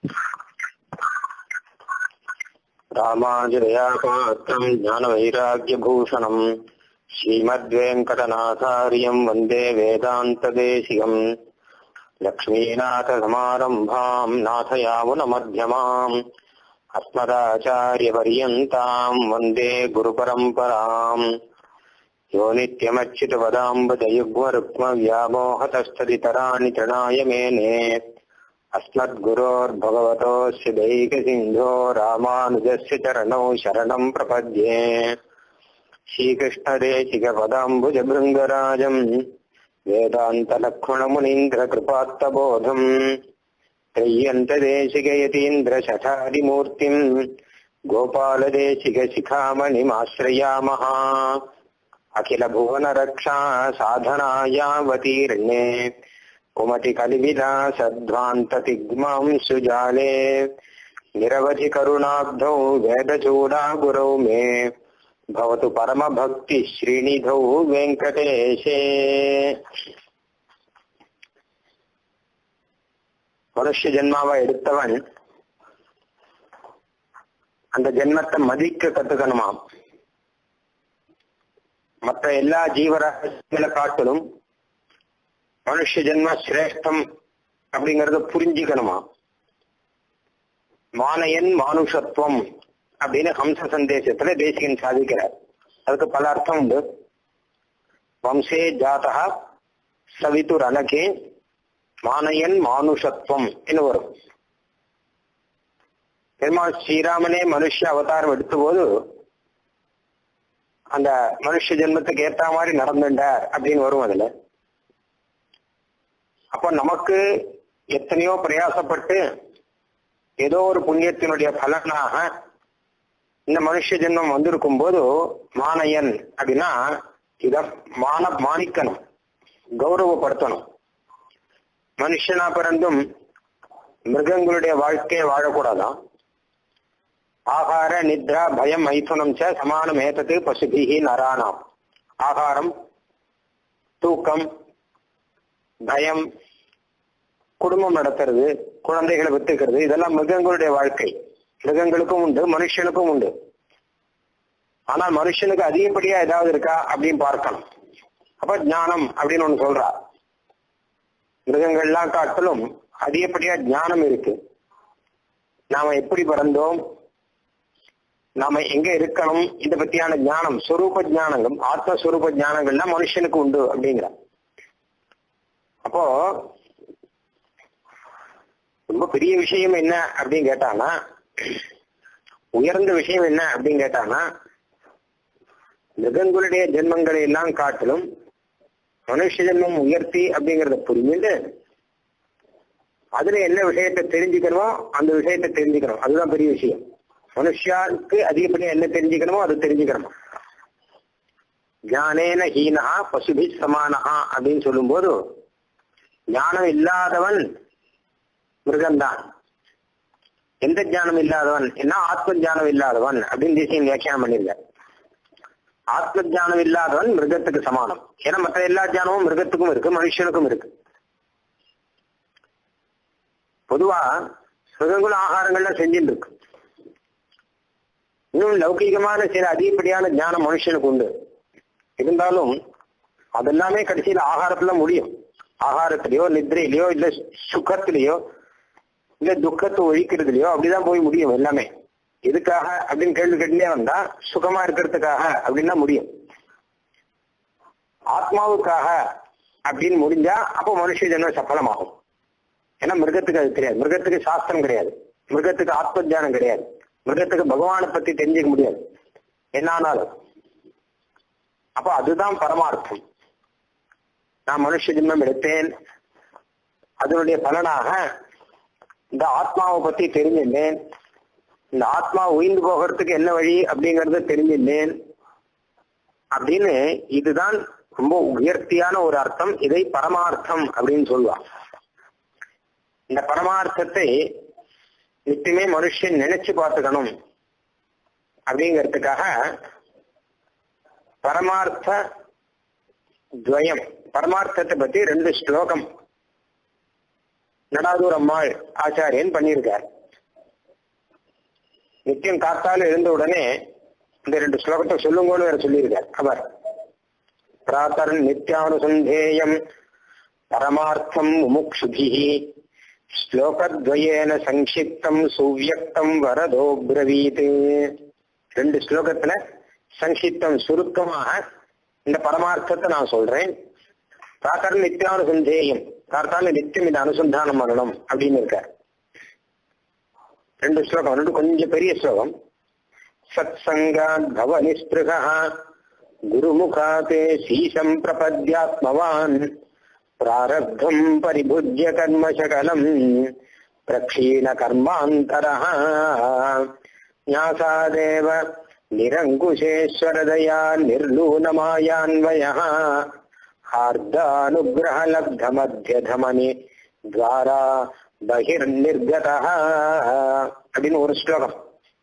ராமாஜயாபாத்திரம் ஞானவைராக்யபூஷணம் ஸ்ரீமத்வேங்கடநாதாரியம் வந்தே வேதாந்ததேசிகம் லக்ஷ்மீநாதசமாரம்பாம் நாதயாமுனமத்யமாம் அஸ்மதாச்சாரியபர்யந்தாம் வந்தே குருபரம்பராம் யோ நித்யமச்சிதபதாம்பதயுக்மருக்மவ்யாமோஹதஸ்ததிதராணி த்ரணாய மேனே अस्मद्गुरोर्भगवतोऽस्य दैकसिन्धो रामानुजस्य चरणौ शरणं प्रपद्ये श्रीकृष्णदेशिकपदाम्बुजभृङ्गराजम् वेदान्तलक्ष्मणमुनीन्द्रकृपात्तबोधम् त्रय्यन्तदेशिकयतीन्द्रशठादिमूर्तिम् गोपालदेशिकशिखामणिमाश्रयामः अखिलभुवनरक्षा साधनायावतीर्णे कुमति कलिविलासध्वान्ततिग्मां सुजाले निरवधि करुणाब्धौ वेदचूडा गुरौ मे भवतु परमभक्ति श्रीनिधौ वेंकटेशे। மனுஷ ஜென்மாவை எடுத்தவன் அந்த ஜென்மத்தை மதிக்க கத்துக்கணுமாம். மற்ற எல்லா ஜீவராசிகளை காட்டிலும் மனுஷ ஜென்ம சிரேஷ்டம் அப்படிங்கறத புரிஞ்சுக்கணுமா. மானயன் மானுஷத்துவம் அப்படின்னு ஹம்ச சந்தேசத்துல தேசிகன் சாதிக்கிறார். அதுக்கு பல அர்த்தம் உண்டு. வம்சே ஜாதா சவிதுர் அனகே மானயன் மானுஷத்துவம் என்று வரும். பெருமாள் ஸ்ரீராமனே மனுஷ அவதாரம் எடுத்த போது அந்த மனுஷ ஜென்மத்துக்கு ஏற்ற மாதிரி நடந்துட்டார் அப்படின்னு வரும். அதுல அப்ப நமக்கு எத்தனையோ பிரயாசப்பட்டு ஏதோ ஒரு புண்ணியத்தினுடைய பலனாக இந்த மனுஷ ஜென்மம் வந்திருக்கும் போது மானயன் அப்படின்னா இத மாணிக்கணும், கௌரவப்படுத்தணும். மனுஷனா பிறந்தும் மிருகங்களுடைய வாழ்க்கையை வாழக்கூடாதான். ஆகார நித்ரா பயம் மைதுனம் ச சமானம் ஏதது பசுபிஹி நரானாம். ஆகாரம், தூக்கம், பயம், குடும்பம் நடத்துறது, குழந்தைகளை வித்துக்கிறது, இதெல்லாம் மிருகங்களுடைய வாழ்க்கை. மிருகங்களுக்கும் உண்டு, மனுஷனுக்கும் உண்டு. ஆனால் மனுஷனுக்கு அதிகப்படியா ஏதாவது இருக்கா அப்படின்னு பார்க்கணும். அப்ப ஞானம் அப்படின்னு ஒண்ணு சொல்றா. மிருகங்கள்லாம் காட்டிலும் அதிகப்படியா ஞானம் இருக்கு. நாம எப்படி பிறந்தோம், நாம எங்க இருக்கணும், இதை பத்தியான ஞானம், சொரூப ஞானங்கள், ஆத்மஸ்வரூப ஞானங்கள்லாம் மனுஷனுக்கு உண்டு அப்படிங்கிற. அப்போ ரொம்ப பெரிய விஷயம் என்ன அப்படின்னு கேட்டானா, உயர்ந்த விஷயம் என்ன அப்படின்னு கேட்டானா, மிருகங்களுடைய ஜென்மங்களை எல்லாம் காட்டிலும் மனுஷ ஜென்மம் உயர்த்தி அப்படிங்கறத புரிஞ்சுட்டு அதுல என்ன விஷயத்தை தெரிஞ்சுக்கணுமோ அந்த விஷயத்தை தெரிஞ்சுக்கணும். அதுதான் பெரிய விஷயம். மனுஷாவுக்கு அதிகப்படியா என்ன தெரிஞ்சுக்கணுமோ அது தெரிஞ்சுக்கணுமா. ஞானேன ஹீனஹா பசுபி சமானஹா அப்படின்னு சொல்லும் போது ஞானம் இல்லாதவன் மிருகம்தான். எந்த ஞானம் இல்லாதவன் என்ன, ஆத்ம ஞானம் இல்லாதவன் அப்படின்னு தேசியம் வியாக்கியானம் பண்ணிருக்க. ஆத்ம ஞானம் இல்லாதவன் மிருகத்துக்கு சமானம். ஏன்னா மற்ற எல்லா ஞானமும் மிருகத்துக்கும் இருக்கு, மனுஷனுக்கும் இருக்கு. பொதுவா மிருகங்களும் ஆகாரங்கள்லாம் செஞ்சுட்டு இருக்கு. இன்னும் லௌகிகமான சில அதிகப்படியான ஞானம் மனுஷனுக்கு உண்டு. இருந்தாலும் அதெல்லாமே கடைசியில் ஆகாரத்துல முடியும். ஆகாரத்திலேயோ நித்ரையிலையோ இல்ல சுகத்திலேயோ இல்ல துக்கத்தை ஒழிக்கிறதுலையோ அப்படிதான் போய் முடியும் எல்லாமே. எதுக்காக அப்படின்னு கேள்வி கேட்டுட்டே வந்தா சுகமா இருக்கிறதுக்காக அப்படின்னா முடியும். ஆத்மாவுக்காக அப்படின்னு முடிஞ்சா அப்போ மனுஷ ஜென்மம் சஃலமாகும். ஏன்னா மிருகத்துக்கு அது தெரியாது. மிருகத்துக்கு சாஸ்திரம் கிடையாது, மிருகத்துக்கு ஆத்ம ஞானம் கிடையாது, மிருகத்துக்கு பகவானை பத்தி தெரிஞ்சுக்க முடியாது என்னானாலும். அப்போ அதுதான் பரமார்த்தம். நான் மனுஷ ஜென்மம் எடுத்தேன், அதனுடைய பலனாக இந்த ஆத்மாவை பத்தி தெரிஞ்சிருந்தேன், இந்த ஆத்மா உயிர்ந்து போகிறதுக்கு என்ன வழி அப்படிங்கறத தெரிஞ்சிருந்தேன் அப்படின்னு. இதுதான் ரொம்ப உயர்த்தியான ஒரு அர்த்தம். இதை பரமார்த்தம் அப்படின்னு சொல்லுவாங்க. இந்த பரமார்த்தத்தை நிச்சயமே மனுஷன் நினைச்சு பார்த்துக்கணும் அப்படிங்கிறதுக்காக பரமார்த்த துவயம், பரமார்த்தத்தை பத்தி 2 ஸ்லோகம் நடாதூர் அம்மாள் ஆச்சாரியன் பண்ணியிருக்கார். நித்தியம் காத்தால் எழுந்த உடனே இந்த 2 ஸ்லோகத்தை சொல்லுங்கன்னு வேற சொல்லியிருக்கார் அவர். பிராத்தர் நித்யானுசந்தேயம் பரமார்த்தம் முமுக்ஷுபிஹி ஸ்லோகத்வயேன சங்கிப்தம் சுவ்யக்தம் வரதோ ப்ரவீத். 2 ஸ்லோகத்துல சங்கிப்தம் சுருக்கமாக இந்த பரமார்த்தத்தை நான் சொல்றேன். பிராத்தர் நித்யானுசந்தேயம், கார்த்தால நித்தியம் இந்த அனுசந்தானம் பண்ணணும் அப்படின்னு இருக்கார். 2 ஸ்லோகம், 2 கொஞ்சம் பெரிய ஸ்லோகம். சத் சங்காத் பவ நிஸ்பிருகா குருமுகாதே சீசம் பிரபத்யாத்மவான் பிராரப்தம் பரிபுஜ்ய கர்மசகலம் பிரக்ஷீண கர்மாந்தரஹ ஞாசாதேவ நிரங்குஷேஸ்வரதயா நிர்லூனமாயான்வயஹ ஹார்தானுக்ரஹ லப்த மத்யதமனி துவாரா பகிர்நிர்கதஹ அப்படின்னு ஒரு ஸ்லோகம்.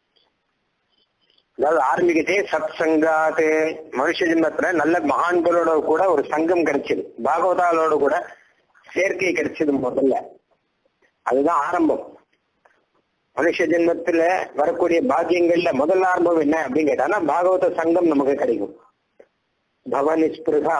அதாவது ஆரம்பிக்கிட்டே சத் சங்காத்து, மனுஷ ஜென்மத்துல நல்ல மகான்களோட கூட ஒரு சங்கம் கிடைச்சது, பாகவதாலோட கூட சேர்க்கை கிடைச்சது முதல்ல. அதுதான் ஆரம்பம். மனுஷ ஜென்மத்துல வரக்கூடிய பாக்கியங்கள்ல முதல் ஆரம்பம் என்ன அப்படின்னு கேட்டானா பாகவத சங்கம் நமக்கு கிடைக்கும். பவனிஸ்பிருகா,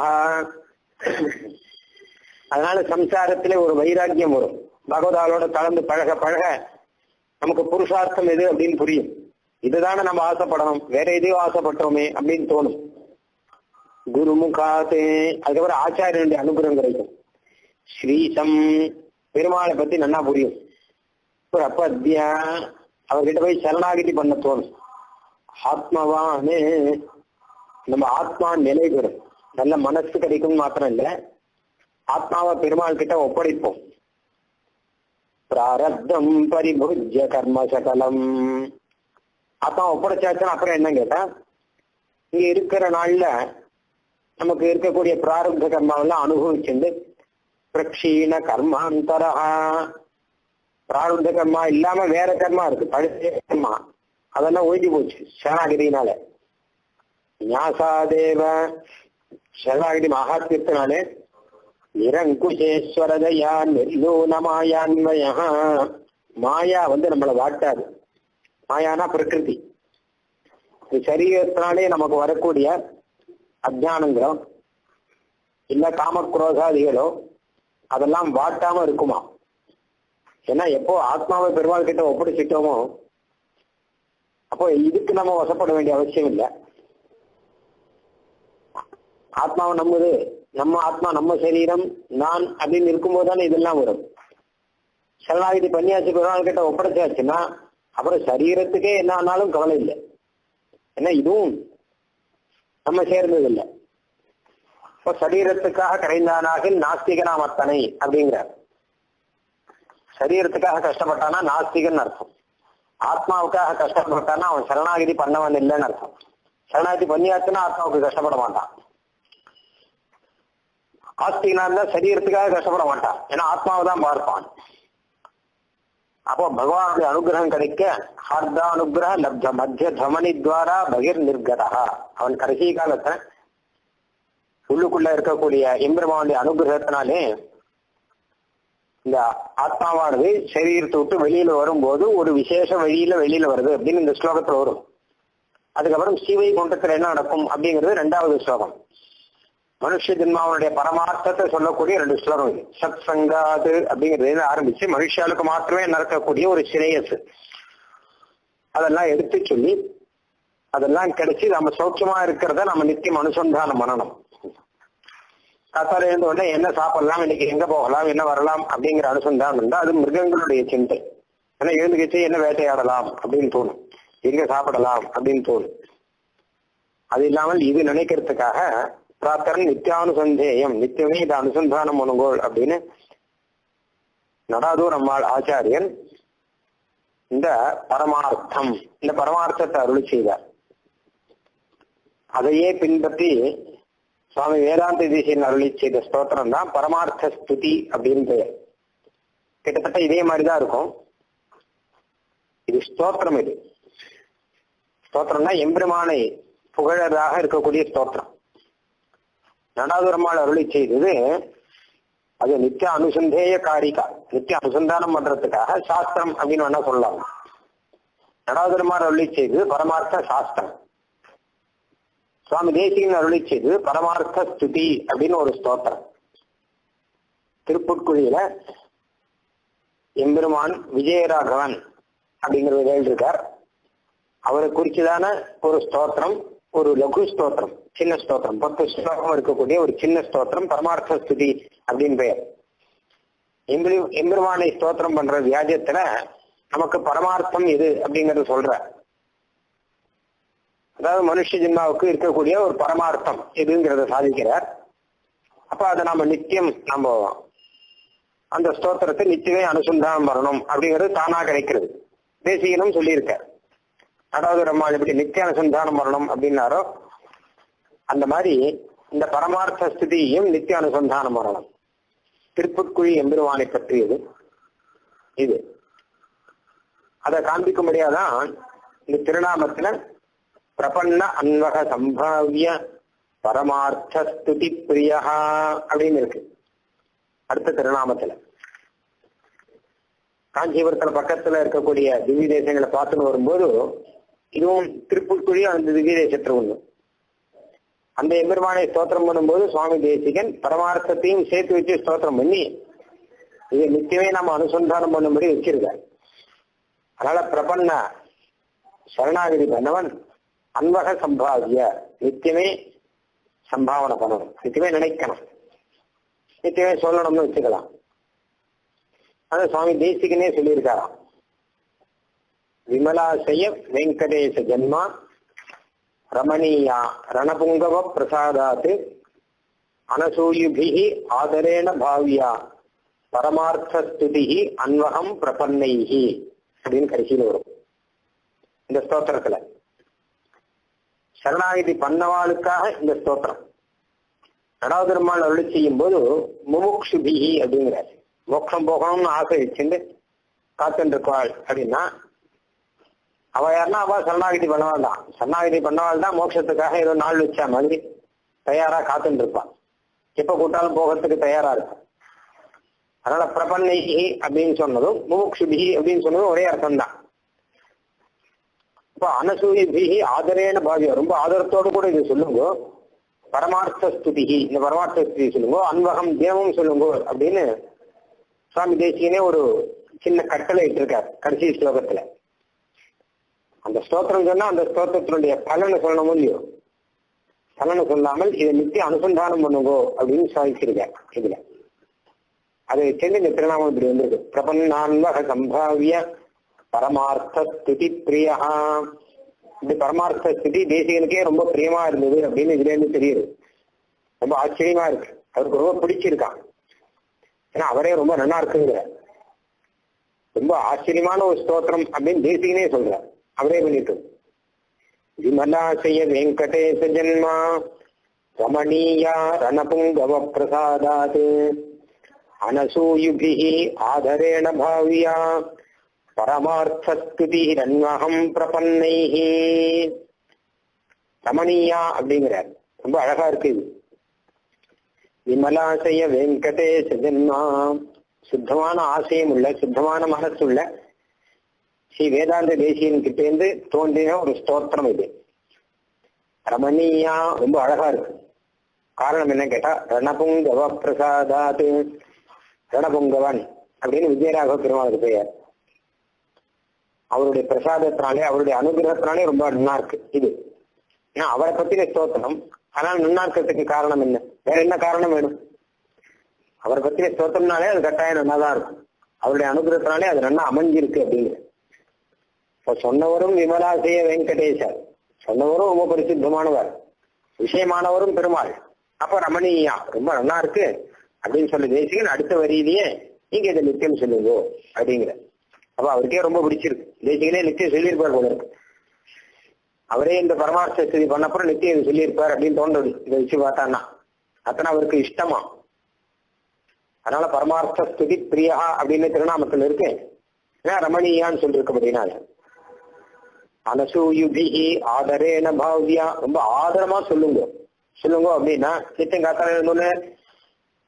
அதனால சம்சாரத்திலே ஒரு வைராக்கியம் வரும். பகவதாலோட கலந்து பழக பழக நமக்கு புருஷார்த்தம் எது அப்படின்னு புரியும். இதுதானே நம்ம ஆசைப்படணும், வேற எதையோ ஆசைப்பட்டோமே அப்படின்னு தோணும். குருமுகாத்தே, அதுக்கப்புறம் ஆச்சாரியனுடைய அனுகிரகம் கிடைக்கும். ஸ்ரீசம், பெருமாளை பத்தி நல்லா புரியும். ஒரு அப்பத்யா, அவர்கிட்ட போய் சரணாகிதி பண்ண தோணும். ஆத்மாவானே, நம்ம ஆத்மா நிலை பெறும், நல்ல மனசு கிடைக்கும் மாத்திரம் இல்ல, ஆத்மாவை பெருமாள் கிட்ட ஒப்படைப்போம். பிராரப்தம் பரிபுஜ்ய கர்ம சகலம், ஆத்மா ஒப்படைச்சாச்சுன்னா அப்புறம் என்ன கேட்டா, இங்க இருக்கிற நாள்ல நமக்கு இருக்கக்கூடிய பிராரப்த கர்மாவெல்லாம் அனுபவிச்சுண்டு பிரக்ஷீண கர்மாந்தரஹா, பிராரப்த கர்மா இல்லாம வேற கர்மா இருக்கு, பழைய கர்மா, அதெல்லாம் ஒழிஞ்சு போச்சு சரணாகிதினால. ஞாசாதேவ, சரணாகிதி மகாத்மியத்தினாலே நிரங்குஷேஸ்வரதயா நிர்லூனமாயான்வயா, மாயா நம்மளை வாட்டாது. மாயானா பிரகிருதி. சரீரத்தினாலே நமக்கு வரக்கூடிய அஜானங்களோ இல்ல காமக்ரோதாதிகளோ அதெல்லாம் வாட்டாம இருக்குமா. ஏன்னா எப்போ ஆத்மாவை பெருமாள் கிட்ட ஒப்படைச்சிட்டோமோ அப்போ இதுக்கு நம்ம வசப்பட வேண்டிய அவசியம் இல்லை. ஆத்மாவை நம்புது, நம்ம ஆத்மா நம்ம சரீரம் நான் அப்படின்னு இருக்கும்போது தானே இதெல்லாம் வரும். சரணாகிதி பண்ணியாச்சு, பெருமாள் கிட்ட ஒப்படைச்சாச்சுன்னா அப்புறம் சரீரத்துக்கே என்ன ஆனாலும் கவலை இல்லை. ஏன்னா இதுவும் நம்ம சேர்ந்தது இல்லை. இப்போ சரீரத்துக்காக கரைந்தானாக நாஸ்திகனாம் அத்தனை அப்படிங்கிறார். சரீரத்துக்காக கஷ்டப்பட்டானா நாஸ்திகன் அர்த்தம். ஆத்மாவுக்காக கஷ்டப்பட்டானா அவன் சரணாகிதி பண்ணவன் இல்லைன்னு அர்த்தம். சரணாகிதி பண்ணியாச்சுன்னா ஆத்மாவுக்கு கஷ்டப்பட மாட்டான். ஆஸ்திகனா இருந்தா சரீரத்துக்காக கஷ்டப்பட மாட்டான், ஏன்னா ஆத்மாவை தான் பார்ப்பான். அப்போ பகவானுடைய அனுகிரகம் கிடைக்க ஹார்தா அனுகிரக லப்த மத்திய தமனி துவாரா பகிர் நிர்கதா, அவன் கடைசி காலத்தை உள்ளுக்குள்ள இருக்கக்கூடிய எம்பெருமானுடைய அனுகிரகத்தினாலே இந்த ஆத்மாவானது சரீரத்தை விட்டு வெளியில வரும்போது ஒரு விசேஷ வெளியில வருது அப்படின்னு இந்த ஸ்லோகத்துல வரும். அதுக்கப்புறம் சீவை குண்டத்துல என்ன நடக்கும் அப்படிங்கிறது 2வது ஸ்லோகம். மனுஷ ஜென்மாவனுடைய பரமார்த்தத்தை சொல்லக்கூடிய 2 ஸ்லோகம் இது. சத் சங்காது அப்படிங்கிறது ஆரம்பிச்சு மனுஷாளுக்கு மாத்திரமே நடக்கக்கூடிய ஒரு சிரேயஸ், அதெல்லாம் எடுத்து சொல்லி அதெல்லாம் கிடைச்சி நம்ம சௌக்கியமா இருக்கிறத நம்ம நித்தியம் அனுசந்தானம் பண்ணணும். காத்தால இருந்த உடனே என்ன சாப்பிடலாம், இன்னைக்கு எங்க போகலாம், என்ன வரலாம் அப்படிங்கிற அனுசந்தானம் இருந்தா அது மிருகங்களுடைய சிந்தை. ஏன்னா எழுந்துக்கிச்சு என்ன வேட்டையாடலாம் அப்படின்னு தோணும், எங்க சாப்பிடலாம் அப்படின்னு தோணும். அது இல்லாமல் இது நினைக்கிறதுக்காக பிராத்தரன் நித்தியானுசந்தேயம், நித்தியமே இதை அனுசந்தானம் பண்ணுங்கோள் அப்படின்னு நடாதூர் அம்மாள் ஆச்சாரியன் இந்த பரமார்த்தம், இந்த பரமார்த்தத்தை அருளி செய்தார். அதையே பின்பற்றி சுவாமி வேதாந்த தேசிகன் அருளி செய்த ஸ்தோத்திரம் தான் பரமார்த்த ஸ்துதி அப்படின்னு பெயர். கிட்டத்தட்ட இதே மாதிரிதான் இருக்கும். இது ஸ்தோத்திரம். இது ஸ்தோத்திரம்னா எம்பெருமானை புகழதாக இருக்கக்கூடிய ஸ்தோத்திரம். நடாதுரம்மாள் அருளி செய்தது அது நித்திய அனுசந்தேய காரிகா, நித்திய அனுசந்தானம் பண்றதுக்காக சாஸ்திரம் அப்படின்னு வேணா சொல்லலாம். நடாதுரமார் அருளி செய்து பரமார்த்த சாஸ்திரம், சுவாமி தேசிகன் அருளி செய்து பரமார்த்த ஸ்துதி அப்படின்னு ஒரு ஸ்தோத்திரம். திருப்புட்குழியில எம்பெருமான் விஜயராகவன் அப்படிங்கிறவர் இருக்கார். அவரை குறிச்சுதான ஒரு ஸ்தோத்திரம், ஒரு லகு ஸ்தோத்திரம், சின்ன ஸ்தோத்திரம், 10 ஸ்லோகம் இருக்கக்கூடிய ஒரு சின்ன ஸ்தோத்திரம் பரமார்த்த ஸ்துதி அப்படின்னு பெயர். எம்பெருமானை ஸ்தோத்திரம் பண்ற வியாஜத்துல நமக்கு பரமார்த்தம் எது அப்படிங்கறது சொல்ற. அதாவது மனுஷ ஜென்மாவுக்கு இருக்கக்கூடிய ஒரு பரமார்த்தம் எதுங்கிறத சாதிக்கிறார். அப்ப அதை நம்ம நித்தியம் நம்ம அந்த ஸ்தோத்திரத்தை நித்தியமே அனுசந்தானம் வரணும் அப்படிங்கிறது தானா கிடைக்கிறது. தேசிகனும் சொல்லியிருக்கார். அதாவது நம்ம எப்படி நித்திய அனுசந்தானம் வரணும் அப்படின்னாரோ அந்த மாதிரி இந்த பரமார்த்த ஸ்திதியும் நித்திய அனுசந்தானம் வரணும். திருப்புட்குழி எம்பெருமானை பற்றியது இது. அதை காண்பிக்கும்படியாதான் இந்த திருநாமத்துல பிரபன்ன அன்வக சம்பாவிய பரமார்த்த ஸ்துதி பிரியா அப்படின்னு இருக்கு. அடுத்த திருநாமத்துல காஞ்சிபுரத்துல பக்கத்துல இருக்கக்கூடிய திவ்ய தேசங்களை பார்த்துன்னு வரும்போது இதுவும் திருப்புட்குழி அந்த திவ்ய தேசத்துல ஒண்ணு. அந்த எம்பெருமானை ஸ்தோத்திரம் பண்ணும்போது சுவாமி தேசிகன் பரமார்த்தத்தையும் சேர்த்து வச்சு ஸ்தோத்திரம் பண்ணி இதை நித்தியமே நம்ம அனுசந்தானம் பண்ணும்படி வச்சிருக்கார். அதனால பிரபன்ன சரணாகதி பண்ணவன் அன்வக சம்பாவிய நித்தியமே சம்பாவனை பண்ணணும், நித்தியமே நினைக்கணும், நித்தியமே சொல்லணும்னு வச்சுக்கலாம். அத சுவாமி தேசிகனே சொல்லியிருக்காராம். விமலாசய வெங்கடேச ஜன்மா ரமணீயா ரணபுங்கவ பிரசாதாத் அனசூயுபிஹி ஆதரேண பாவியா பரமார்த்த ஸ்துதி அன்வகம் பிரபன்னைஹி அப்படின்னு கடைசியில் வரும் இந்த ஸ்தோத்திரத்துல. சரணாகதி பண்ணவாளுக்காக இந்த ஸ்தோத்திரம். நடாதுரமால் அருளி செய்யும் போது முமுக்ஷுபிஹி அப்படிங்கிறார். மோட்சம் போகணும்னு ஆசை வச்சுட்டு காத்துட்டு இருக்காள் அப்படின்னா அவ யாருன்னா அவ சரணாகதி பண்ணவாள் தான். சரணாகதி பண்ணவாள் தான் மோட்சத்துக்காக ஏதோ நாள் வச்சா மாதிரி தயாரா காத்துட்டு இருப்பான். எப்ப கூட்டாலும் போகிறதுக்கு தயாரா இருக்கும். அதனால பிரபன்னைஹி அப்படின்னு சொன்னதும் முமுக்ஷுபிஹி அப்படின்னு சொன்னதும் ஒரே அர்த்தம் தான். இப்ப அனசூயிபிஹி ஆதரேன பாவியா, ரொம்ப ஆதரத்தோடு கூட இது சொல்லுங்க. பரமார்த்த ஸ்துதிஹி, இந்த பரமார்த்த ஸ்துதி சொல்லுங்க. அன்வகம் தினமும் சொல்லுங்க அப்படின்னு சுவாமி தேசிகனே ஒரு சின்ன கட்டளை இட்டிருக்கார் கடைசி ஸ்லோகத்துல. அந்த ஸ்தோத்திரம் சொன்னா அந்த ஸ்தோத்திரத்தினுடைய பலனை சொல்லணும் இல்லையோ, பலனை சொல்லாமல் இதை நித்திய அனுசந்தானம் பண்ணுங்கோ அப்படின்னு சாதிச்சிருக்கார் இதுல. அதை சேர்ந்து இந்த திருநாமம் இப்படி வந்திருக்கு. பிரபன்னான்வக சம்பாவிய பரமார்த்த ஸ்துதி பிரியா. இந்த பரமார்த்த ஸ்துதி தேசிகனுக்கே ரொம்ப பிரியமா இருந்தது அப்படின்னு இதுல இருந்து தெரியுது. ரொம்ப ஆச்சரியமா இருக்கு, அவருக்கு ரொம்ப பிடிச்சிருக்கான். ஏன்னா அவரே ரொம்ப நல்லா இருக்குங்கிற ரொம்ப ஆச்சரியமான ஒரு ஸ்தோத்திரம் அப்படின்னு தேசிகனே சொல்றார். அவரே பண்ணிட்டு விமலாசய வெங்கடேச ஜன்மா ரமணீயா ரணபுங்கவ பிரசாதாத் அனசூயுபிஹி ஆதரேண பாவியா பரமார்த்த ஸ்துதி ரன்வகம் பிரபன்னைஹி. ரமணீயா அப்படிங்கிறார். ரொம்ப அழகா இருக்கு இது. விமலாசய வெங்கடேச ஜன்மா, சுத்தமான ஆசையம் உள்ள சுத்தமான மனசுள்ள ஸ்ரீ வேதாந்த தேசியன் கிட்டேந்து தோன்றின ஒரு ஸ்தோத்திரம் இது. ரமணீயா ரொம்ப அழகா இருக்கு. காரணம் என்ன கேட்டா ரணபுங்கவ பிரசாதாத், ரணபுங்கவன் அப்படின்னு விஜயராக பெருமாளுக்கு பெயர். அவருடைய பிரசாதத்தினாலே அவருடைய அனுகிரகத்தினாலே ரொம்ப நல்லா இருக்கு இது. ஏன்னா அவரை பத்தின ஸ்தோத்திரம். ஆனால் நல்லா இருக்கிறதுக்கு காரணம் என்ன, வேற என்ன காரணம் வேணும்? அவரை பத்தின ஸ்தோத்திரம்னாலே அது கட்டாயம் நல்லாதான் இருக்கும். அவருடைய அனுகிரகத்தினாலே அது நல்லா அமைஞ்சிருக்கு அப்படிங்கிற. இப்ப சொன்னவரும் விமலாசய வெங்கடேசர், சொன்னவரும் ரொம்ப பரிசுத்தமானவர், விஷயமானவரும் பெருமாள். அப்ப ரமணீயா ரொம்ப நல்லா இருக்கு அப்படின்னு சொல்லி தேசிகன் அடுத்த வரியிலேயே நீங்க இதை நித்தியம் சொல்லுங்க அப்படிங்கிற. அப்ப அவருக்கே ரொம்ப பிடிச்சிருக்கு. தேசிகனே நித்தியம் சொல்லியிருப்பார் போல இருக்கு. அவரே இந்த பரமார்த்த ஸ்துதி பண்ணப்புறம் நித்தியம் சொல்லியிருப்பார் அப்படின்னு தோன்றது இதை வச்சு பார்த்தான்னா. அத்தனை அவருக்கு இஷ்டமா. அதனால பரமார்த்த ஸ்துதி பிரியா அப்படின்னு திருநாமத்தில் இருக்கு. ஏன்னா ரமணீயான்னு சொல்லிருக்கபடினால. அனசூயுபிஹி ஆதரேன பாவ்யா, ரொம்ப ஆதரமா சொல்லுங்க சொல்லுங்க அப்படின்னா நித்தியம் காத்தால இருந்தோன்னு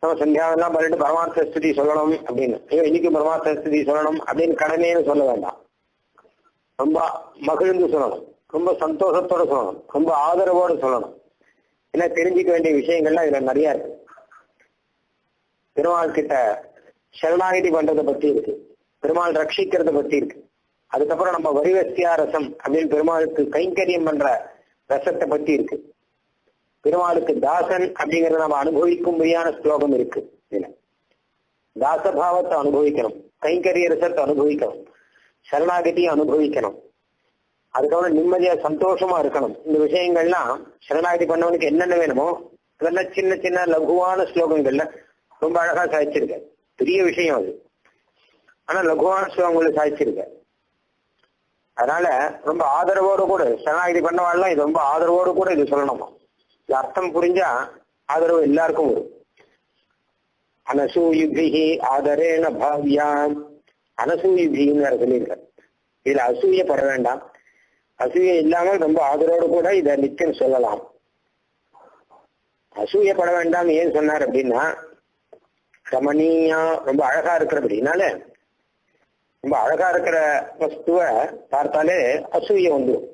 நம்ம சந்தியாவெல்லாம் பண்ணிட்டு பரமார்த்த ஸ்துதி சொல்லணும் அப்படின்னு, ஐயோ இன்னைக்கு பரமார்த்த ஸ்துதி சொல்லணும் அப்படின்னு கடமைன்னு சொல்ல வேண்டாம். ரொம்ப மகிழ்ந்து சொல்லணும், ரொம்ப சந்தோஷத்தோட சொல்லணும், ரொம்ப ஆதரவோடு சொல்லணும். ஏன்னா தெரிஞ்சுக்க வேண்டிய விஷயங்கள்லாம் இதுல நிறைய இருக்கு. பெருமாள் கிட்ட சரணாகதி பண்றதை பத்தி இருக்கு, பெருமாள் ரட்சிக்கிறத பத்தி இருக்கு. அதுக்கப்புறம் நம்ம வரிவஸ்தியா ரசம் அப்படின்னு பெருமாளுக்கு கைங்கரியம் பண்ற ரசத்தை பத்தி இருக்கு. பெருமாளுக்கு தாசன் அப்படிங்கறத நம்ம அனுபவிக்கும்படியான ஸ்லோகம் இருக்கு. இதுல தாசபாவத்தை அனுபவிக்கணும், கைங்கரிய ரசத்தை அனுபவிக்கணும், சரணாகதியை அனுபவிக்கணும். அதுக்கப்புறம் நிம்மதியா சந்தோஷமா இருக்கணும். இந்த விஷயங்கள்லாம் சரணாகதி பண்ணவனுக்கு என்னென்ன வேணுமோ அதெல்லாம் சின்ன சின்ன லகுவான ஸ்லோகங்கள்ல ரொம்ப அழகா சாதிச்சிருக்க. பெரிய விஷயம் அது, ஆனா லகுவான ஸ்லோகங்களை சாதிச்சிருக்க. அதனால ரொம்ப ஆதரவோடு கூட சரணாகதி பண்ணவாள்லாம் இது ரொம்ப ஆதரவோடு கூட இது சொல்லணுமா. இது அர்த்தம் புரிஞ்சா ஆதரவு எல்லாருக்கும் வரும். அனசூயுபிஹி ஆதரேன பாவ்யாம், அனசூயுபின்னு வேற சொல்லியிருக்காரு. இதுல அசூயப்பட வேண்டாம், அசூய இல்லாமல் ரொம்ப ஆதரவோடு கூட இதை நிச்சயம் சொல்லலாம். அசூயப்பட வேண்டாம் ஏன் சொன்னார் அப்படின்னா, ரமணீயா ரொம்ப அழகா இருக்கிறபடினால, ரொம்ப அழகா இருக்கிற வஸ்துவை பார்த்தாலே அசூய வந்துடும்.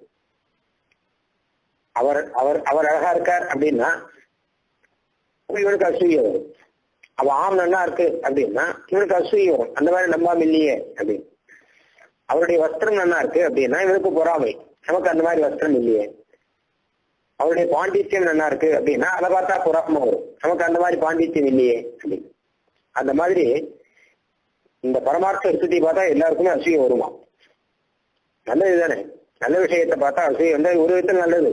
அவர் அவர் அவர் அழகா இருக்கார் அப்படின்னா இவனுக்கு அசூய வரும். அவ ஆம் நல்லா இருக்கு அப்படின்னா இவனுக்கு அசூய வரும், அந்த மாதிரி நம்பாம இல்லையே அப்படின்னு. அவருடைய வஸ்திரம் நல்லா இருக்கு அப்படின்னா இவனுக்கு பொறாமை, நமக்கு அந்த மாதிரி வஸ்திரம் இல்லையே. அவருடைய பாண்டித்யம் நல்லா இருக்கு அப்படின்னா அதை பார்த்தா பொறாமை வரும், நமக்கு அந்த மாதிரி பாண்டித்யம் இல்லையே அப்படின்னு. அந்த மாதிரி இந்த பரமார்த்த ஸ்துதி பார்த்தா எல்லாருக்குமே அசூய வருமா. நல்லது தானே, நல்ல விஷயத்தை பார்த்தா அசூய வந்து ஒரு விதத்தில் நல்லது.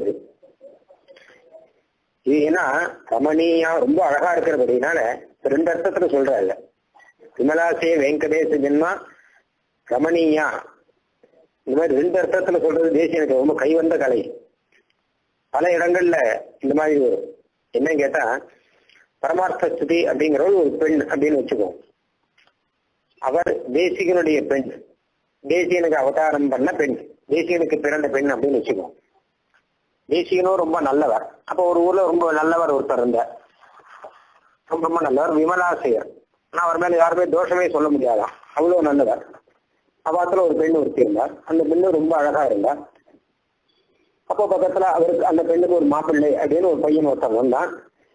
இது ஏன்னா ரமணியா ரொம்ப அழகா இருக்கிறபடினால ரெண்டு அர்த்தத்துல சொல்றாங்க. விமலாசே வெங்கடேச ஜென்மா ரமணியா, இந்த மாதிரி ரெண்டு அர்த்தத்துல சொல்றது தேசியனுக்கு ரொம்ப கைவந்த கலை. பல இடங்கள்ல இந்த மாதிரி வரும். என்னன்னு கேட்டா, பரமார்த்த ஸ்துதி அப்படிங்கிறவள் ஒரு பெண் அப்படின்னு வச்சுக்குவோம். அவர் தேசிகனுடைய பெண், தேசியனுக்கு அவதாரம் பண்ண பெண், தேசிகனுக்கு பிறந்த பெண் அப்படின்னு வச்சுக்குவோம். தேசிகனும் ரொம்ப நல்லவர். அப்போ ஒரு ஊர்ல ரொம்ப நல்லவர் ஒருத்தர் இருந்தார், ரொம்ப ரொம்ப நல்லவர், விமலாசையர். ஆனா அவர் மேல யாருமே தோஷமே சொல்ல முடியாதான், அவ்வளவு நல்லவர். அவாத்துல ஒரு பெண் ஒருத்தி இருந்தார், அந்த பெண்ணு ரொம்ப அழகா இருந்தார். அப்போ பக்கத்துல அவருக்கு அந்த பெண்ணுக்கு ஒரு மாப்பிள்ளை அப்படின்னு ஒரு பையன் ஒருத்தர் வந்தான்.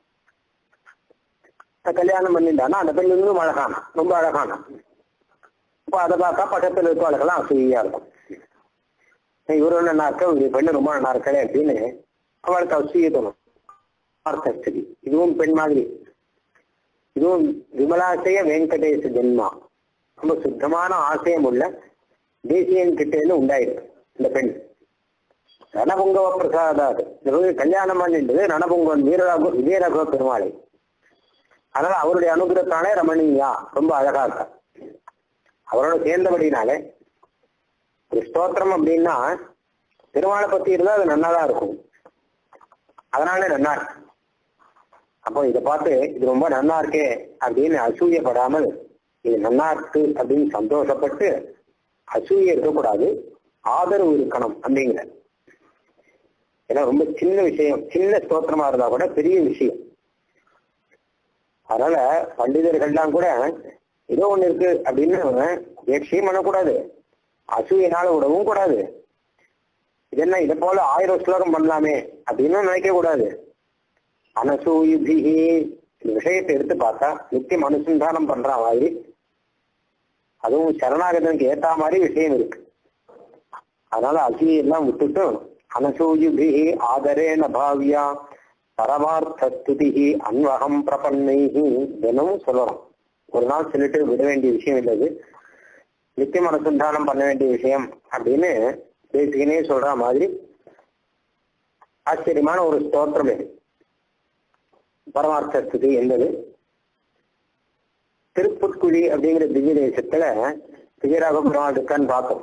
கல்யாணம் பண்ணிட்டானா அந்த பெண் இன்னும் அழகானா, ரொம்ப அழகானா. அப்போ அதை பார்த்தா பக்கத்துல இருக்கவளுக்கெல்லாம் அசூயா இருக்கும். இவரு நல்லா இருக்க, ஒரு பெண்ணு ரொம்ப நல்லா இருக்கே அப்படின்னு அவளுக்கு அசூய தோணும். இதுவும் பெண் மாதிரி, இதுவும் விமலாசய வெங்கடேச ஜென்மா, ரொம்ப சுத்தமான ஆசையம் உள்ள தேசியன் கிட்ட இருந்து உண்டாயிருக்கு இந்த பெண். ரணபுங்கவ பிரசாதாது, கல்யாணம் பண்ணின்றது ரணபுங்கவன் விஜயராகவ பெருமாளை. அதனால அவருடைய அனுகிரகத்தாலே ரமணியா ரொம்ப அழகா இருக்கா. அவரோட சேர்ந்தபடினாலே ஒரு ஸ்தோத்திரம் அப்படின்னா பெருமாளை பத்தி இருந்தா அது நன்னாதான் இருக்கும், அதனால நன்னா இருக்கு. அப்போ இதை பார்த்து இது ரொம்ப நன்னா இருக்கே அப்படின்னு அசூயப்படாமல் இது நன்னா இருக்கு அப்படின்னு சந்தோஷப்பட்டு அசூய இருக்கக்கூடாது, ஆதரவு இருக்கணும் அப்படிங்கிற. ஏன்னா ரொம்ப சின்ன விஷயம், சின்ன ஸ்தோத்திரமா இருந்தா கூட பெரிய விஷயம். அதனால பண்டிதர்கள்லாம் கூட ஏதோ ஒண்ணு இருக்கு அப்படின்னு ஏட்சியம் பண்ணக்கூடாது, அசூயினால விடவும் கூடாது. இதென்ன இதை போல 1000 ஸ்லோகம் பண்ணலாமே அப்படின்னு நினைக்க கூடாது. அனசூயுபிஹி, இந்த விஷயத்தை எடுத்து பார்த்தா நித்தியம் அனுசந்தானம் பண்ற மாதிரி, அதுவும் சரணாகதனுக்கு ஏத்த மாதிரி விஷயம் இருக்கு. அதனால அசூயெல்லாம் விட்டுட்டு அனசூயுபிஹி ஆதரேன பாவ்யா பரமார்த்த ஸ்துதிஹி அன்வகம் பிரபன்னைஹி தினமும் சொல்லணும். ஒரு நாள் சொல்லிட்டு விட வேண்டிய விஷயம் இல்லது, நித்தியம் அனுசந்தானம் பண்ண வேண்டிய விஷயம் அப்படின்னு பேசிக்கனே சொல்ற மாதிரி ஆச்சரியமான ஒரு ஸ்தோத்திரம் இது பரமார்த்த ஸ்துதி என்பது. திருப்புட்குழி அப்படிங்கிற திவ்ய தேசத்துல விஜயராக பெருமாள் இருக்கான்னு பார்த்தோம்.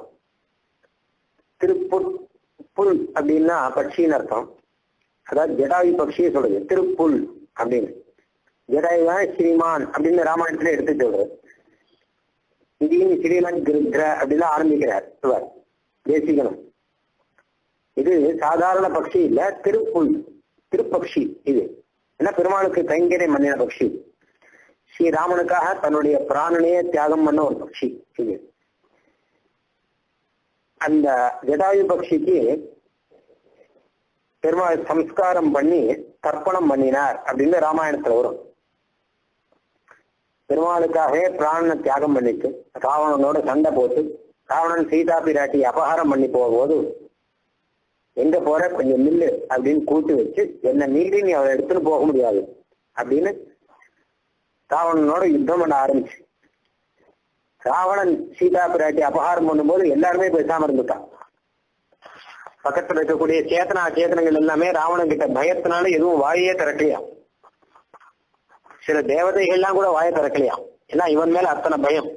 திருப்புல் அப்படின்னா பட்சின்னு அர்த்தம், அதாவது ஜடாயு பட்சியை சொல்றது திருப்புல் அப்படின்னு. ஜடாயுதான் ஸ்ரீமான் அப்படின்னு ராமாயணத்துல எடுத்து சொல்றது. இதையும் ஸ்ரீமன் கிருத்ர அப்படின்னு ஆரம்பிக்கிறார் இவர் தேசிகனும். இது சாதாரண பட்சி இல்ல, திருப்புல், திருப்பக்ஷி. இது ஏன்னா பெருமாளுக்கு கைங்கரை மன்னின பட்சி. ஸ்ரீராமனுக்காக தன்னுடைய பிராணனையே தியாகம் பண்ண ஒரு பக்ஷி இது. அந்த ஜடாயு பக்ஷிக்கு பெருமாள் சம்ஸ்காரம் பண்ணி தர்ப்பணம் பண்ணினார் அப்படின்னு ராமாயணத்துல வரும். பெருமாளுக்காகவே பிராணனை தியாகம் பண்ணிட்டு ராவணனோட சண்டை போட்டு ராவணன் சீதா பிராட்டி அபகாரம் பண்ணி போகும்போது எங்க போற கொஞ்சம் நில்லு அப்படின்னு கூட்டு வச்சு என்ன மீறி நீ அவளை எடுத்துட்டு போக முடியாது அப்படின்னு ராவணனோட யுத்தம் பண்ண ஆரம்பிச்சு. ராவணன் சீதா பிராட்டி அபகாரம் பண்ணும்போது எல்லாருமே பேசாம இருந்துட்டான். பக்கத்துல இருக்கக்கூடிய சேத்தனங்கள் எல்லாமே ராவணன் கிட்ட பயத்தினால எதுவும் வாயே திறக்கலையா. சில தேவதைகள்லாம் கூட வாயை திறக்கலையா. எல்லாம் இவன் மேல அத்தனை பயம்.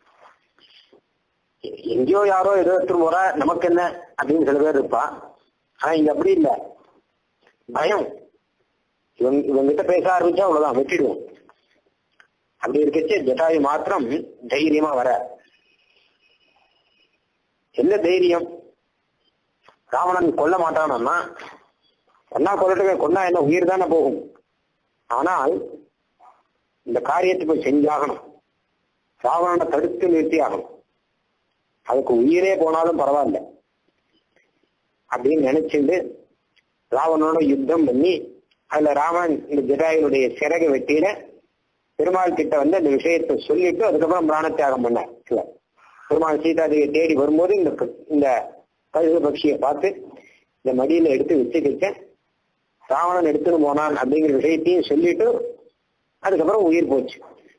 எங்கேயோ யாரோ ஏதோ எடுத்துட்டு போறா நமக்கு என்ன அப்படின்னு சில பேர் இருப்பா. ஆனா இங்க அப்படி இல்லை, பயம். இவங்கிட்ட பேச ஆரம்பிச்சா அவ்வளவுதான், வெட்டிடுவோம். அப்படி இருக்கச்சு ஜட்டாயு மாத்திரம் தைரியமா வர. என்ன தைரியம்? ராவணன் கொல்ல மாட்டானா? கொல்லட்டுமே, கொன்னா என்ன உயிர் தானே போகும். ஆனால் இந்த காரியத்தை போய் செஞ்சாகணும். ராவணனை தடுத்து நிறுத்தி ஆகணும். அதுக்கு உயிரே போனாலும் பரவாயில்ல அப்படின்னு நினைச்சுட்டு ராவணனோட யுத்தம் பண்ணி அதுல ராவணன் இந்த ஜடாயுடைய சிறகை வெட்டியில பெருமாள் கிட்ட வந்து அந்த விஷயத்தை சொல்லிட்டு அதுக்கப்புறம் பிராணத்தியாகம் பண்ணார். பெருமாள் சீதாதேவியை தேடி வரும்போது இந்த கழுகு பக்ஷியை பார்த்து இந்த மடியில எடுத்து வச்சுக்கிட்ட ராவணன் எடுத்துன்னு போனான் அப்படிங்கிற விஷயத்தையும் சொல்லிட்டு அதுக்கப்புறம் உயிர் போச்சு.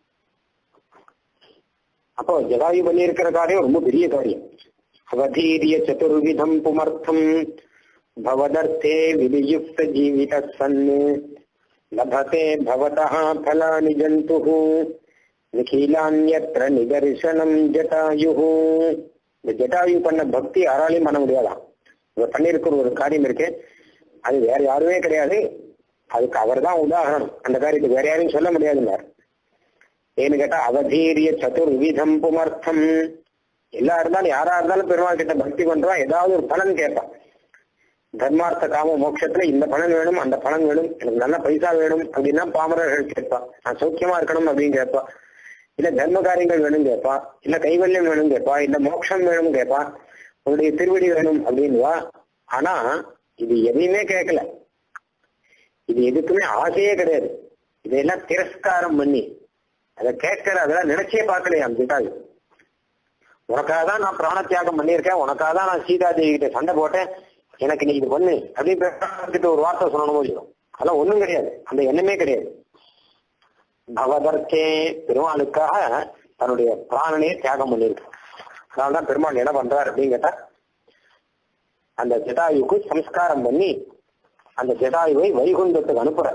அப்போ ஜடாயு பண்ணி இருக்கிற காரியம் ரொம்ப பெரிய காரியம். அவதீரிய சதுர்விதம் புமர்த்தம் பவதர்த்தே விதியுக்த ஜீவித சன்னு லபதே பவதஹ ஃபலானி ஜந்துஹு நிகிலான்யத்ர நிதர்சனம் ஜடாயுஹு. இந்த ஜடாயு பண்ண பக்தி யாராலையும் பண்ண முடியாதான். இவர் பண்ணிருக்கிற ஒரு காரியம் இருக்கு, அது வேற யாருமே கிடையாது. அதுக்கு அவர் தான் உதாரணம். அந்த காரியத்துக்கு வேற யாரையும் சொல்ல முடியாதுன்னார். ஏன்னு கேட்டா அவதீரிய சதுர்விதம் புமர்த்தம். எல்லா இருந்தாலும் யாரா இருந்தாலும் பெருமாள் கிட்ட பக்தி பண்றான், ஏதாவது ஒரு பலன் கேட்பான். தர்மார்த்த காம மோட்சத்துல இந்த பலன் வேணும், அந்த பலன் வேணும், எனக்கு நல்ல பைசா வேணும் அப்படின்னா பாமரர்கள் கேட்பான். நான் சௌக்கியமா இருக்கணும் அப்படின்னு கேட்பான். இல்ல தர்ம காரியங்கள் வேணும் கேட்பா, இல்ல கைவல்யம் வேணும் கேட்பா, இல்ல மோட்சம் வேணும் கேட்பா, உன்னுடைய திருவடி வேணும் அப்படின்வா. ஆனா இது எதையுமே கேட்கல. இது எதுக்குமே ஆசையே கிடையாது. இதையெல்லாம் திரஸ்காரம் பண்ணி அதை கேட்கற அதெல்லாம் நினைச்சே பார்க்கலையாம் ஜடாயு. உனக்காக தான் நான் பிராண தியாகம் பண்ணியிருக்கேன், உனக்காக தான் நான் சீதாதேவி கிட்ட சண்டை போட்டேன், எனக்கு நீ இது பண்ணு அப்படின்னு ஒரு வார்த்தை சொல்லணும் முடியும். அதெல்லாம் ஒண்ணும் கிடையாது, அந்த எண்ணமே கிடையாது. பவதர்க்கே பெருமாளுக்காக தன்னுடைய பிராணனையே தியாகம் பண்ணியிருக்கு. அதனால்தான் பெருமாள் என்ன பண்றார் அப்படின்னு கேட்டா அந்த ஜடாயுக்கு சம்ஸ்காரம் பண்ணி அந்த ஜடாயுவை வைகுண்டத்துக்கு அனுப்புறார்.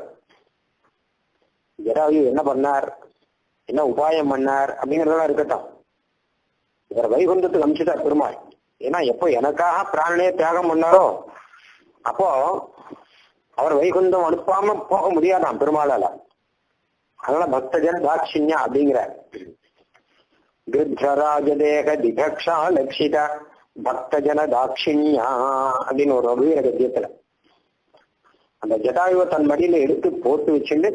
ஜடாயு என்ன பண்ணார், என்ன உபாயம் பண்ணார் அப்படிங்கறதெல்லாம் இருக்கட்டும். இவர் வைகுண்டத்துக்கு அனுப்பிச்சுட்டார் பெருமாள். ஏன்னா எப்போ எனக்காக பிராணனையே தியாகம் பண்ணாரோ அப்போ அவர் வைகுண்டம் அனுப்பாம போக முடியாதான் பெருமாளால. அதனால பக்தஜன தாட்சிண்யா அப்படிங்கிற கிருத்ராஜதேக திகக்ஷா லட்சித பக்தஜன தாட்சிண்யா அப்படின்னு ஒரு அபீர கத்தியத்துல அந்த ஜடாயுவை தன் மடியில எடுத்து போட்டு வச்சுட்டு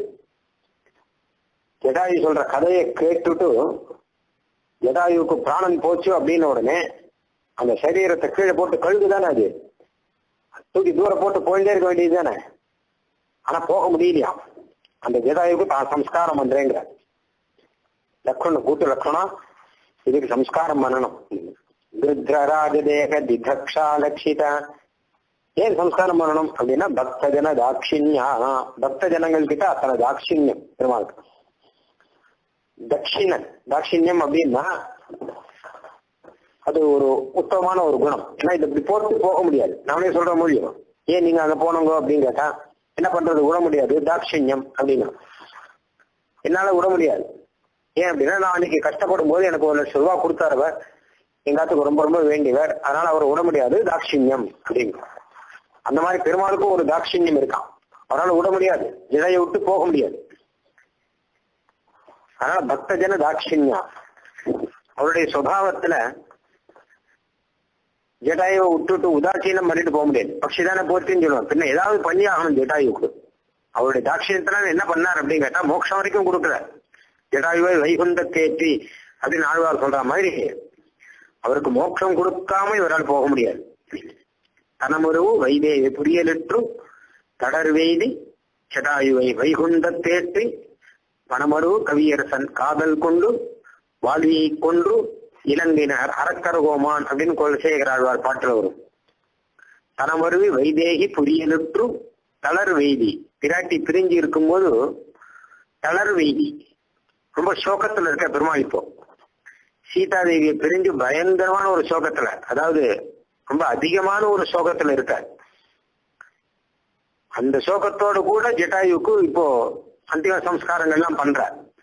ஜடாயு சொல்ற கதையை கேட்டுட்டு ஜடாயுவுக்கு பிராணன் போச்சு அப்படின்னு உடனே அந்த சரீரத்தை கீழே போட்டு கழுகுதானே, அது தூக்கி தூரம் போட்டு போயிட்டே இருக்க வேண்டியது தானே. ஆனா போக முடியலையா. அந்த ஜடாயுக்கு தான் சம்ஸ்காரம் பண்றேங்கிற லக்ஷ்மணன் கூட்டு லக்ஷ்மணம் இதுக்கு சம்ஸ்காரம் பண்ணணும். கிருத்ராஜதேக திகக்ஷா லட்சித. ஏன் சம்ஸ்காரம் பண்ணணும் அப்படின்னா பக்தஜன தாட்சிண்யா. பக்த ஜனங்கள் கிட்ட அத்தனை தாட்சிண்யம் பெருமாளுக்கு. தாட்சிண்யம் அப்படின்னா அது ஒரு உத்தமமான ஒரு குணம். ஏன்னா இது இப்படி போட்டு போக முடியாது, நாமளே சொல்ற முடியும். ஏன் நீங்க அங்க போனவங்க அப்படின்னு கேட்டா என்ன பண்றது, விட முடியாது. தாட்சிண்யம் அப்படின்னா என்னால விட முடியாது. ஏன் அப்படின்னா நான் அன்னைக்கு கஷ்டப்படும் போது எனக்கு 1 லட்சம் ரூபாய் கொடுத்தாருவர், எங்காத்துக்கு ரொம்ப ரொம்ப வேண்டியவர், அதனால அவரை விட முடியாது. தாட்சிண்யம் அப்படின்னு அந்த மாதிரி பெருமாளுக்கும் ஒரு தாட்சிண்யம் இருக்கான். அவரால் விட முடியாது, ஜடாயை விட்டு போக முடியாது. அதனால பக்தஜன தாட்சிண்யா. அவருடைய சுபாவத்துல ஜடாயுவை விட்டுட்டு உதாசீனம் பண்ணிட்டு போக முடியாது. பட்சிதான போச்சுன்னு சொல்லுவாங்க. பின்ன ஏதாவது பண்ணி ஆகணும் ஜடாயுக்கு. அவருடைய தாட்சியத்தினால என்ன பண்ணார் அப்படின்னு கேட்டா மோட்சம் வரைக்கும் கொடுக்குறார். ஜடாயுவை வைகுண்டத்தேற்றி அப்படின்னு ஆழ்வார் சொல்ற மாதிரி அவருக்கு மோட்சம் கொடுக்காம இவரால் போக முடியாது. தனமுறவு வைதேகி புரியலிற்று தடர்வெய்தி ஜடாயுவை வைகுண்டத்தேற்றி பணமருவு கவியரசன் காதல் கொண்டு வாழ்வியை கொன்று இலங்கையினர் அரக்கரகோமான் அப்படின்னு குலசேகர ஆழ்வார் பாட்டுல வரும். தனமருவி வைதேகி புரியலுற்று தளர் வெய்தி, பிராட்டி பிரிஞ்சு இருக்கும்போது தளர் வெய்தி, ரொம்ப சோகத்துல இருக்க பெருமாள். இப்போ சீதாதேவியை பிரிஞ்சு பயங்கரமான ஒரு சோகத்துல, அதாவது ரொம்ப அதிகமான ஒரு சோகத்துல இருக்க. அந்த சோகத்தோடு கூட ஜட்டாயுக்கு இப்போ அந்திம சம்ஸ்காரங்கள்லாம் பண்ற.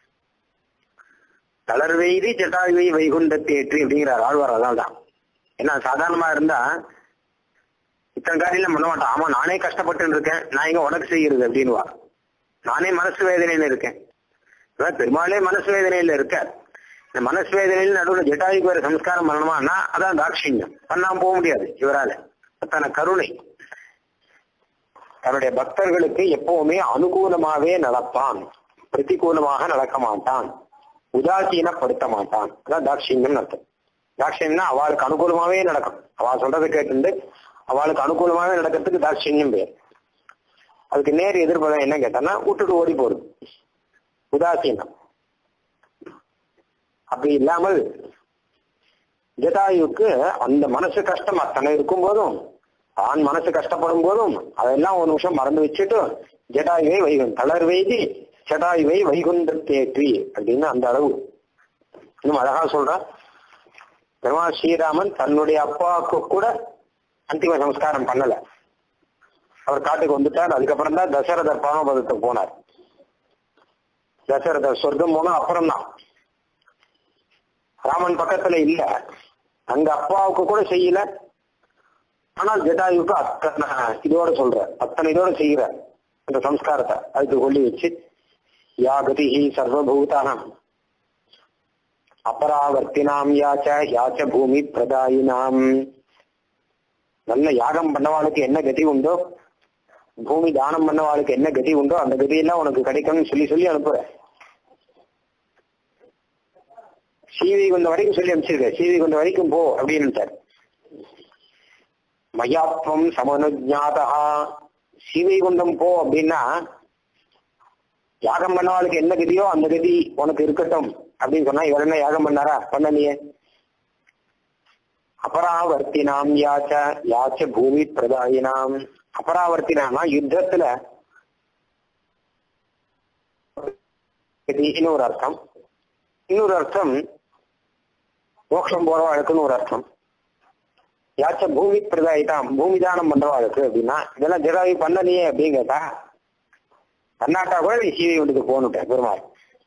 தளர் வெய்தி ஜட்டாயுவை வைகுண்டத்தேற்றி அப்படிங்கிறார் ஆழ்வார். அதனால்தான் ஏன்னா சாதாரணமா இருந்தா இத்தனை காரியம் பண்ண மாட்டான். ஆமா நானே கஷ்டப்பட்டு இருக்கேன், நான் எங்க உனக்கு செய்யறது அப்படின்வா. நானே மனசு வேதனையில இருக்கேன். பெருமாளே மனசு வேதனையில இருக்க. இந்த மனசு வேதனையில் நடுவில் ஜட்டாயுக்கு வேற சம்ஸ்காரம் பண்ணணுமான்னா அதான் தாட்சியம். பண்ணாம போக முடியாது இவரால. அத்தனை கருணை. தன்னுடைய பக்தர்களுக்கு எப்பவுமே அனுகூலமாவே நடப்பான், பிரதிகூலமாக நடக்க மாட்டான், உதாசீனப்படுத்த மாட்டான். அதான் தாட்சியம் அர்த்தம். தாட்சியம்னா அவளுக்கு அனுகூலமாவே நடக்கும். அவள் சொல்றதை கேட்டு அவளுக்கு அனுகூலமாவே நடக்கிறதுக்கு தாட்சியம் பேர். அதுக்கு நேர் எதிர்ப்பதம் என்ன கேட்டான்னா விட்டுட்டு ஓடி போறது, உதாசீனம். அப்படி இல்லாமல் ஜட்டாயுக்கு அந்த மனசு கஷ்டம் அத்தனை இருக்கும் போதும், ஆண் மனசு கஷ்டப்படும் போதும் அதெல்லாம் ஒரு நிமிஷம் மறந்து வச்சுட்டு ஜட்டாயுவை வைகுண்ட தளர் வைதி ஜட்டாயுவை வைகுண்டத்தேற்றி அப்படின்னு அந்த அளவு இன்னும் அழகா சொல்றான். பெருமாள் ஸ்ரீராமன் தன்னுடைய அப்பாவுக்கு கூட அந்திம சம்ஸ்காரம் பண்ணல. அவர் காட்டுக்கு வந்துட்டார். அதுக்கப்புறம் தான் தசரதர் பரமபதத்துக்கு போனார். தசரதர் சொர்க்கம் போனா அப்புறம் தான். ராமன் பக்கத்துல இல்ல, அங்க அப்பாவுக்கு கூட செய்யல. ஆனால் ஜட்டாயுக்கு அத்தனை இதோட சொல்ற, அத்தனை இதோட செய்யற அந்த சம்ஸ்காரத்தை அதுக்கு கொள்ளி வச்சு யாகதி சர்வபூதானம் அபராவர்த்தினாம் யாச்ச யாச்ச பூமி பிரதாயினாம். நல்ல யாகம் பண்ணவாளுக்கு என்ன கதி உண்டோ, பூமி தானம் பண்ணவாளுக்கு என்ன கதி உண்டோ அந்த கதியெல்லாம் உனக்கு கிடைக்கும்னு சொல்லி சொல்லி அனுப்புற. ஸ்ரீவைகுண்டம் வரைக்கும் சொல்லி அனுப்பிச்சிருக்க. ஸ்ரீவைகுண்டம் வரைக்கும் போ அப்படின்னு. மயாத்வம் சமனுஜாதா, ஸ்ரீவைகுண்டம் போ அப்படின்னா யாகம் பண்ணவாளுக்கு என்ன கதியோ அந்த கதி உனக்கு இருக்கட்டும் அப்படின்னு சொன்னா இவர் என்ன யாகம் பண்ணாரா? பண்ணலையே. அபராவர்த்தினாம் யாச்ச யாச்ச பூமி பிரதாயினாம். அபராவர்த்தினா யுத்தத்துல ஒரு அர்த்தம், இன்னொரு அர்த்தம் மோட்சம் போறவாளுக்குன்னு ஒரு அர்த்தம். யாச்ச பூமி பிரதாயிட்டாம், பூமி தானம் பண்றவாளுக்கு அப்படின்னா இதெல்லாம் ஜடாயு பண்ணலையே அப்படின்னு கேட்டா, கர்நாடகா கூட நீ ஸ்ரீவைகுண்டத்துக்கு போகணுட்ட பெருமாள்,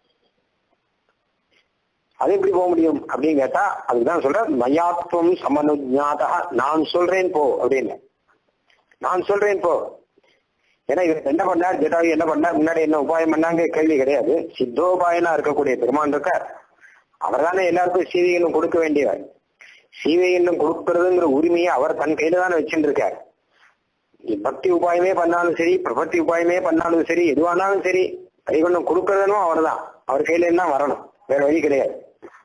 அது எப்படி போக முடியும் அப்படின்னு கேட்டா அதுதான் சொல்ற மயாத்வம் சமனுஜாதா, நான் சொல்றேன் போ அப்படின்னு. நான் சொல்றேன் போ. ஏன்னா இவர் என்ன பண்ணார், ஜடாயு என்ன பண்ணார், முன்னாடி என்ன உபாயம் பண்ணாங்க கேள்வி கிடையாது. சித்தோபாயனா இருக்கக்கூடிய பெருமான் இருக்க, அவர் தானே எல்லாருக்கும் ஸ்ரீவைகுண்டம் கொடுக்க வேண்டியவர். ஸ்ரீவைகுண்டம் கொடுக்கறதுங்கிற உரிமையை அவர் தன் கையில தானே வச்சுட்டு இருக்கார். பக்தி உபாயமே பண்ணாலும் சரி, பிரபத்தி உபாயமே பண்ணாலும் சரி, எதுவானாலும் சரி, வைகுண்டம் கொடுக்கறதும் அவர் தான். அவர் கையில தான் வரணும், வேற வழி கிடையாது.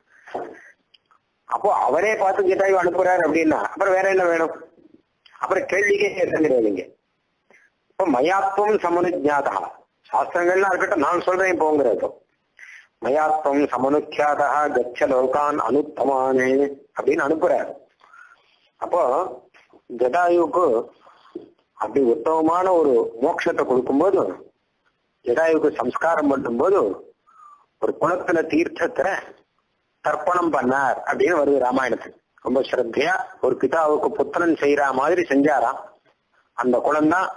அப்போ அவரே பார்த்து ஜட்டாயு அனுப்புறாரு அப்படின்னா அப்புறம் வேற என்ன வேணும்? அப்புறம் கேள்விக்கே கிடையாதுங்க. இப்போ மயாத்வம் சமனுஜாதா, சாஸ்திரங்கள்லாம் இருக்கட்டும், நான் சொல்றேன் போங்கிறது. மயாத்வம் சமனுக்கியாதா கச்ச லோகான் அனுத்தமானே அப்படின்னு அனுப்புறாரு. அப்போ ஜட்டாயுக்கு அப்படி உத்தமமான ஒரு மோட்சத்தை கொடுக்கும்போது, ஜடாயுக்கு சம்ஸ்காரம் பண்ணும்போது ஒரு குளத்துல தீர்த்தத்துல தர்ப்பணம் பண்ணார் அப்படின்னு வருது ராமாயணத்துக்கு. ரொம்ப ஸ்ரத்தையா ஒரு பிதாவுக்கு புத்திரன் செய்யற மாதிரி செஞ்சாராம். அந்த குளம் தான்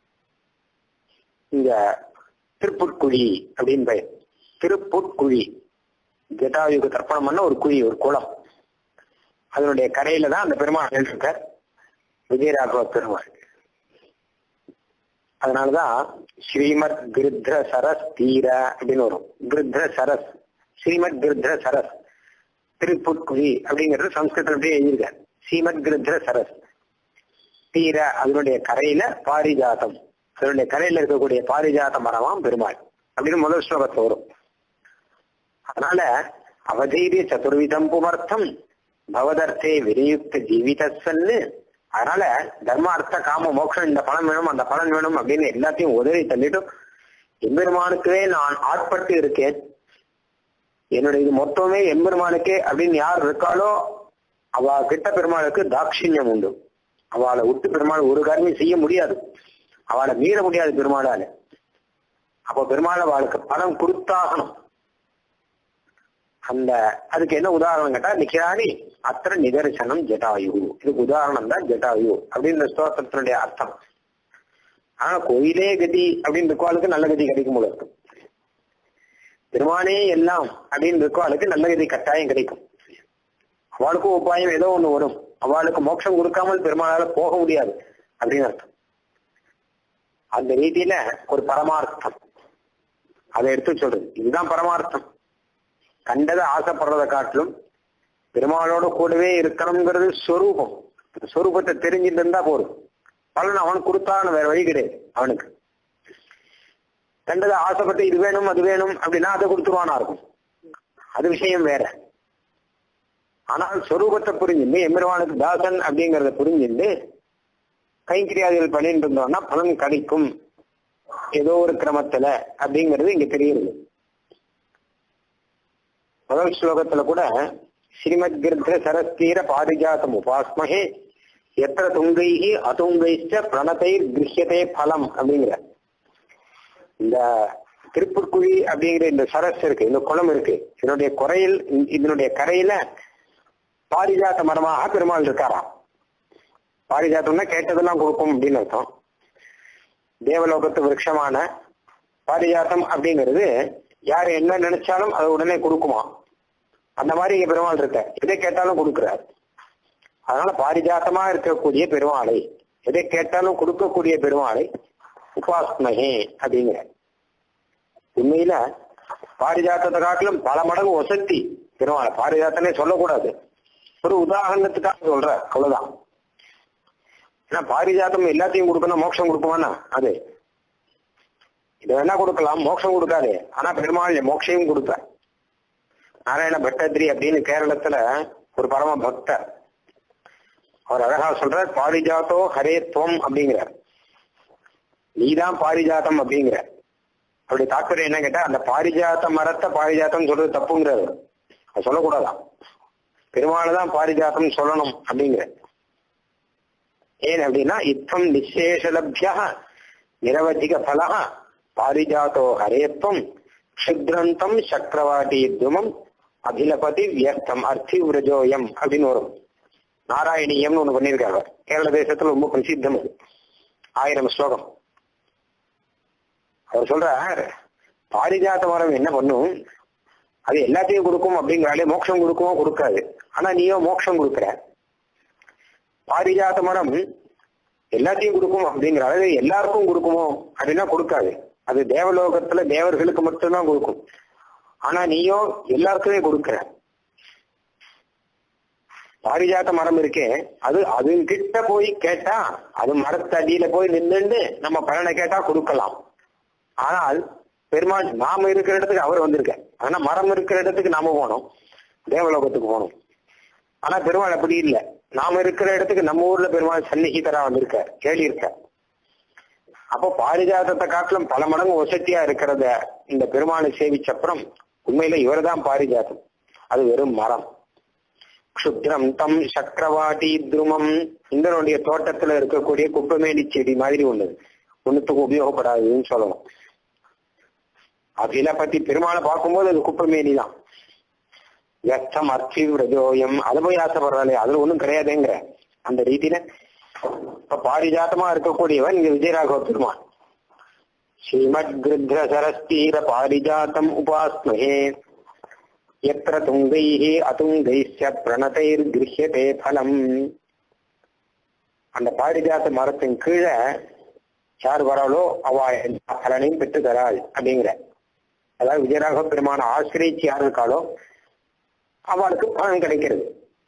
இங்க திருப்புட்குழி அப்படின்னு பெயர். திருப்புட்குழி ஜட்டாயுக்கு தர்ப்பணம் பண்ண ஒரு குழி, ஒரு குளம். அதனுடைய கரையில தான் அந்த பெருமாள் இருக்கார், விஜயராகவ பெருமாள். அதனாலதான் ஸ்ரீமத் கிருத்ர சரஸ் தீர அப்படின்னு வரும். கிருத்ர சரஸ், ஸ்ரீமத் கிருத்ர சரஸ், திருப்புட்குழி அப்படிங்கிறது சம்ஸ்கிருதம் அப்படியே எழுதியிருக்கார். ஸ்ரீமத் கிருத்ர சரஸ் தீர, அதனுடைய கரையில பாரிஜாதம், அதனுடைய கரையில இருக்கக்கூடிய பாரிஜாத மரமாம் பெருமாள் அப்படின்னு முதல் ஸ்லோகத்துல வரும். அதனால அவதீரிய சதுர்விதம் புமர்த்தம் பவதர்த்தே விநியுக்த ஜீவிதன்னு. அதனால தர்ம அர்த்த காம மோட்சம், இந்த பலன் வேணும் அந்த பலன் வேணும் அப்படின்னு எல்லாத்தையும் உதறி தள்ளிட்டு எம்பெருமானுக்கே நான் ஆட்பட்டு இருக்கேன், என்னுடைய இது மொத்தமே எம்பெருமானுக்கே அப்படின்னு யார் இருக்காளோ அவ கிட்ட பெருமாளுக்கு தாட்சிண்யம் உண்டு. அவளை விட்டு பெருமாள் ஒரு காரியமும் செய்ய முடியாது, அவளை மீற முடியாது பெருமாளால. அப்போ பெருமாள் அவளுக்கு பலம் கொடுத்தாகணும். அந்த அதுக்கு என்ன உதாரணம் கேட்டா நிக்கிறானி அத்தனை நிதர்சனம் ஜட்டாயு, இதுக்கு உதாரணம் தான் ஜட்டாயு அப்படின்னு ஸ்தோத்திரத்தினுடைய அர்த்தம். ஆனா கோயிலே கதி அப்படின்னு இருக்கவாளுக்கு நல்ல கதி கிடைக்கும் போல இருக்கும், பெருமானே எல்லாம் அப்படின்னு இருக்கவாளுக்கு நல்ல கதி கட்டாயம் கிடைக்கும். அவளுக்கும் உபாயம் ஏதோ ஒண்ணு வரும், அவளுக்கு மோட்சம் கொடுக்காமல் பெருமாளால போக முடியாது அப்படின்னு அர்த்தம். அந்த ரீதியில ஒரு பரமார்த்தம் அதை எடுத்து சொல்றது, இதுதான் பரமார்த்தம். கண்டதை ஆசைப்படுறதை காட்டிலும் பெருமாளோட கூடவே இருக்கணுங்கிறது ஸ்வரூபம். ஸ்வரூபத்தை தெரிஞ்சுட்டு இருந்தா போதும், பலன் அவன் கொடுத்தான்னு வேற வழி கிடையாது. அவனுக்கு கண்டதை ஆசைப்பட்டு இது வேணும் அது வேணும் அப்படின்னா அதை கொடுத்துருவானா இருக்கும், அது விஷயம் வேற. ஆனால் ஸ்வரூபத்தை புரிஞ்சுட்டு எம்பெருமானுக்கு தாசன் அப்படிங்கறத புரிஞ்சுட்டு கைங்கிரியாதிகள் பண்ணிட்டு இருந்தோம்னா பலன் கிடைக்கும் ஏதோ ஒரு கிரமத்துல அப்படிங்கிறது இங்க தெரியுது. முதல் ஸ்லோகத்துல கூட ஸ்ரீமத் கிருத்ர சரஸ்தீர பாரிஜாதம் உபாஸ்மஹே எத்திர துங்கைஹி அதுங்கைச்ச பிரணதைர் கிருஹ்யதே பலம் அப்படிங்கிற இந்த திருப்புற்குழி அப்படிங்கிற இந்த சரஸ் இருக்கு, இந்த குளம் இருக்கு, இதனுடைய குறையில் இதனுடைய கரையில பாரிஜாத்த மரமாக பெருமாள் இருக்காராம். பாரிஜாத்தம்னா கேட்டதெல்லாம் கொடுக்கும் அப்படின்னு அர்த்தம். தேவலோகத்து விருட்சமான பாரிஜாத்தம் அப்படிங்கிறது யார் என்ன நினைச்சாலும் அதை உடனே கொடுக்குமா, அந்த மாதிரி இங்க பெருமாள் இருக்க, எதை கேட்டாலும் கொடுக்கிறார். அதனால பாரிஜாத்தமா இருக்கக்கூடிய பெருமாளை, எதை கேட்டாலும் கொடுக்கக்கூடிய பெருமாளை உபாஸ்மஹே அப்படிங்கிற. உண்மையில பாரிஜாத்தத்தை காட்டிலும் பல மடங்கு வசதி பெருமாளை. பாரிஜாத்தனே சொல்லக்கூடாது, ஒரு உதாரணத்துக்காக சொல்ற அவ்வளவுதான். ஏன்னா பாரிஜாத்தம் எல்லாத்தையும் கொடுக்கணும், மோட்சம் கொடுக்குமானா அது இதை வேணா கொடுக்கலாம், மோட்சம் கொடுக்காது. ஆனா பெருமாள் மோட்சையும் கொடுப்பார். நாராயண பட்டத்ரி அப்படின்னு கேரளத்துல ஒரு பரம பக்தர், அவர் அழகா சொல்றார், பாரிஜாத்தோ ஹரேத்வம் அப்படிங்கிறார், நீதான் பாரிஜாத்தம் அப்படிங்கிறார். அப்படி தாற்பயம் என்ன கேட்டா அந்த பாரிஜாத்த மரத்தை பாரிஜாத்தம் சொல்றது தப்புங்கிறாரு, அது சொல்லக்கூடாதான், பெருமாள் தான் பாரிஜாத்தம் சொல்லணும் அப்படிங்கிற. ஏன் அப்படின்னா இத்தம் நிசேஷலப்யா நிரவதிக பலா பாரிஜாத்தோ ஹரேத்வம் க்ஷுத்ரந்தம் சக்கரவாட்டி துமம் அகிலபதி வியர்த்தம் அர்த்தி விரஜோயம் அப்படின்னு வரும். நாராயணியம்னு ஒண்ணு பண்ணியிருக்காங்க, கேரள தேசத்துல ரொம்ப பிரசித்தம் அது, 1000 ஸ்லோகம். அவர் சொல்றார் பாரிஜாத்த மரம் என்ன பண்ணும், அது எல்லாத்தையும் கொடுக்கும் அப்படிங்கிறாலே மோட்சம் கொடுக்குமோ கொடுக்காது. ஆனா நீயோ மோட்சம் கொடுக்குற. பாரிஜாத்த மரம் எல்லாத்தையும் கொடுக்கும் அப்படிங்கிறாரு, எல்லாருக்கும் கொடுக்குமோ அப்படின்னா கொடுக்காது, அது தேவலோகத்துல தேவர்களுக்கு மட்டும்தான் கொடுக்கும். ஆனா நீயோ எல்லாருக்குமே கொடுக்கிற. பாரிஜாத்த மரம் இருக்கே அது அது கிட்ட போய் கேட்டா, அது மரத்தடியில போய் நின்று நம்ம பலனை கேட்டா கொடுக்கலாம். ஆனால் பெருமாள் நாம இருக்கிற இடத்துக்கு அவர் வந்திருக்க, ஆனா மரம் இருக்கிற இடத்துக்கு நாம போனோம், தேவலோகத்துக்கு போனோம். ஆனா பெருமாள் அப்படி இல்லை, நாம இருக்கிற இடத்துக்கு நம்ம ஊர்ல பெருமாள் சந்நிகிதரா வந்திருக்க, கேள்வி இருக்க. அப்போ பாரிஜாதத்தை காட்டிலும் பல மடங்கு வசதியா இருக்கிறத இந்த பெருமாளை சேவிச்சப்புறம் உண்மையில இவர் தான் பாரிஜாதம், அது வெறும் மரம். க்ஷுத்ரம் தம் சக்கரவாட்டி துருமம், இந்தனுடைய தோட்டத்துல இருக்கக்கூடிய குப்பமேனி செடி மாதிரி ஒண்ணுத்துக்கு உபயோகப்படாதுன்னு சொல்லணும். அகில பத்தி பெருமாளை பார்க்கும்போது அது குப்பமேனி தான். யத்தம் அர்த்தி விரஜோயம், அதை போய் ஆசைப்படுறாளே அதுல ஒண்ணும் கிடையாதுங்கிற அந்த ரீதியில இப்ப பாரிஜாத்தமா இருக்கக்கூடியவன் இங்க விஜயராகவ பெருமாள். ஸ்ரீமத் கிருத்ர சரஸ்தீர பாரிஜாத்தம் உபாஸ்மஹே எத்திர துங்கைஹி அதுங்கைஸ்ய பிரணதைர் கிருஹ்யதே பலம். அந்த பாரிஜாத்த மரத்தின் கீழே யார் வராளோ அவ எல்லா பலனையும் பெற்று தராள் அப்படிங்கிற. அதாவது விஜயராகவ பெருமான ஆசிரியச்சு யார் இருக்காளோ அவளுக்கு பலன் கிடைக்கிறது.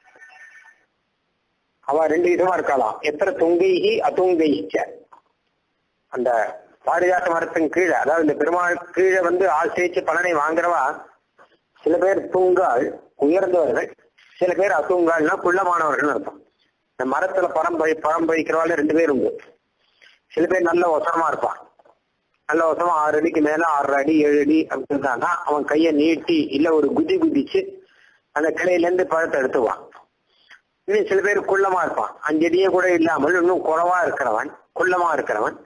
அவ 2 விதமா இருக்கலாம், எத்திர துங்கைஹி அதுங்கைச்ச. அந்த பாரிஜாத்த மரத்தின் கீழே, அதாவது இந்த பெருமாள் கீழே ஆசிரியச்சு பலனை வாங்குறவா சில பேர் தூங்கால் உயர்ந்தவர்கள், சில பேர் அத்தூங்கால்னா குள்ளமானவர்கள் அர்த்தம். இந்த மரத்துல பழம் பறிக்கிறவாள் 2 பேர் உண்டு. சில பேர் நல்ல ஒசரமா இருப்பான், நல்ல ஒசரமா 6 அடிக்கு மேல 6 அடி 7 அடி அப்படி இருந்தான்னா அவன் கையை நீட்டி இல்ல ஒரு குதிச்சு அந்த கிளையில இருந்து பழத்தை எடுத்துவான். இன்னும் சில பேர் குள்ளமா இருப்பான், 5 அடியே கூட இல்லாமல் இன்னும் குறவா இருக்கிறவன், குள்ளமா இருக்கிறவன்,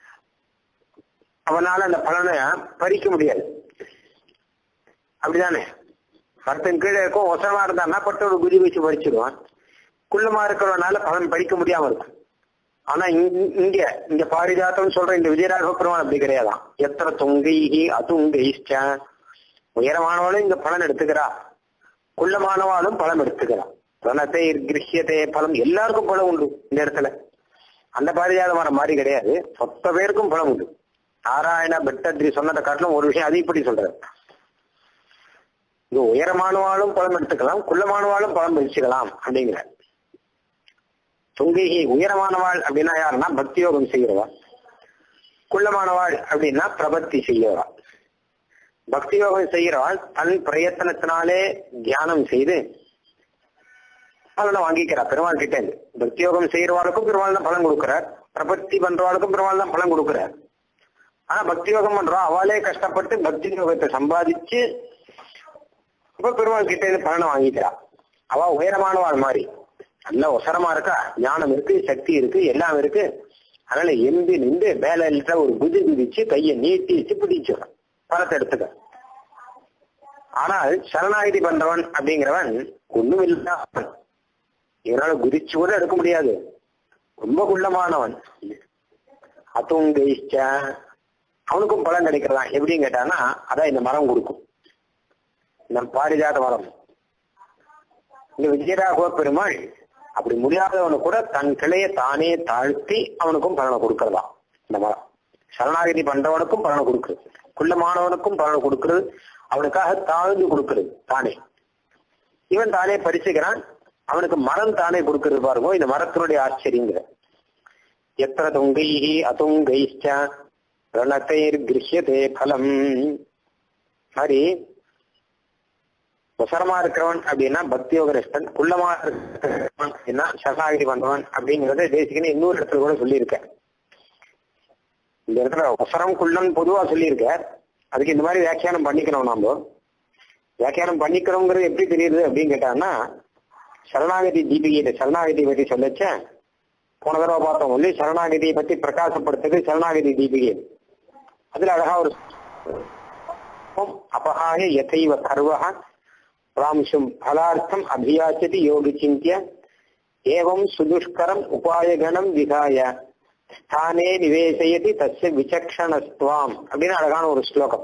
அவனால அந்த பலனை பறிக்க முடியாது. அப்படிதானே? மரத்தின் கீழே இருக்கும், ஒசரமா இருந்தான்னா பட்டு ஒரு குதி வச்சு பறிச்சிடுவான். குள்ளமா இருக்கிறவனால பலன் பறிக்க முடியாம இருக்கும். ஆனா இங்க பாரிஜாத்தம் சொல்ற இந்த விஜயராக பெருமாள் அப்படி கிடையாதான். எத்தனை தொங்கைகி அதுங்கைஷ்ட, உயரமானவாளும் இந்த பலன் எடுத்துக்கிறா, குள்ளமானவாளும் பலம் எடுத்துக்கிறா. பலத்தை கிரகியத்தை பலம் எல்லாருக்கும் பலம் உண்டு இந்த இடத்துல. அந்த பாரிஜாத மரம் மாதிரி கிடையாது, மொத்த பேருக்கும் பலம் உண்டு. நாராயண பட்டத்ரி சொன்னதை காட்டிலும் ஒரு விஷயம் அது இப்படி சொல்றாரு. இங்க உயரமானவாளும் பலம் எடுத்துக்கலாம், குள்ளமானவாளும் பலம் பறிச்சுக்கலாம் அப்படிங்கிற. தொங்கைகி உயரமானவாள் அப்படின்னா யாருன்னா பக்தி யோகம் செய்கிறவா, குள்ளமானவாள் அப்படின்னா பிரபத்தி செய்யறவா. பக்தி யோகம் செய்கிறவாள் தன் பிரயத்தனத்தினாலே தியானம் செய்து பலனை வாங்கிக்கிறார் பெருமாள் கிட்ட இருந்து. பக்தி யோகம் செய்யறவாளுக்கும் பெருமாள் தான் பலன் கொடுக்கிறார், பிரபத்தி பண்றவாளுக்கும் பெருமாள் தான் பலன் கொடுக்கிறார். ஆனா பக்தி யோகம் பண்றா அவளே கஷ்டப்பட்டு பக்தி யோகத்தை சம்பாதிச்சு இப்ப பெருமாள் கிட்ட இருந்து பலனை வாங்கிக்கிறா. அவ உயரமானவாள் மாதிரி நல்ல ஒசரமா இருக்கா, ஞானம் இருக்கு, சக்தி இருக்கு, எல்லாம் இருக்கு. அதனால எம்பி நின்று மேல ஒரு குதிச்சு கையை நீட்டி பிடிச்சிடும் பலத்தை எடுத்துக்க. ஆனால் சரணாகிதி பண்றவன் அப்படிங்கிறவன் ஒண்ணும் இல்லாம இவனால குதிச்சு கூட எடுக்க முடியாது, ரொம்ப குள்ளமானவன். அதுவும் அவனுக்கும் பலன் கிடைக்கிறதான். எப்படின்னு கேட்டான்னா அதான் இந்த மரம் கொடுக்கும், இந்த பாரிஜாத மரம். இந்த விஜயராகவ பெருமாள் அப்படி முடியாதவனு கூட தன் கிளையை தானே தாழ்த்தி அவனுக்கும் பலனை கொடுக்கறதா இந்த மரம். சரணாகிதி பண்றவனுக்கும் பலனை கொடுக்குறது, குள்ளமானவனுக்கும் பலனை கொடுக்கறது, அவனுக்காக தாழ்ந்து கொடுக்கறது தானே. இவன் தானே பறிச்சுக்கிறான், அவனுக்கு மரம் தானே கொடுக்கறது. பாருங்க இந்த மரத்தினுடைய ஆச்சரியங்கிற. எத்தனை தொங்கைஹி அதுங்கைஷ்ட ரணத்தைர் கிரஹ்யதே பலம். மாதிரி உசரமா இருக்கிறவன் அப்படின்னா பக்தி யோகனிஷ்டன், குள்ளமா இருக்கிறவன் அப்படின்னா சரணாகிதி பண்றவன் அப்படிங்கறத தேசிகன்னு இன்னொரு இடத்துல கூட சொல்லியிருக்கேன். இந்த இடத்துல உசரம் குள்ளம் பொதுவா சொல்லியிருக்கார். அதுக்கு இந்த மாதிரி வியாக்கியானம் பண்ணிக்கணும். நாம வியாக்கியானம் பண்ணிக்கிறோங்கிறது எப்படி தெரியுது அப்படின்னு கேட்டான்னா சரணாகதி தீபிகை சரணாகதி பற்றி சொல்லச்ச போன தடவை பார்த்தோம் சொல்லி சரணாகதியை பத்தி பிரகாசப்படுத்துறது சரணாகதி தீபிகை. அதுல அழகா ஒரு அபகாய யதைவ கர்வஹ ராம்சும் பலார்த்தம் அபியாச்சதி யோகி சிந்திய ஏவம் சுதுஷ்கரம் உபாயகணம் விகாய ஸ்தானே நிவேசயதி தஸ்ய விசக்ஷணஸ்துவாம் அப்படின்னு அழகான ஒரு ஸ்லோகம்.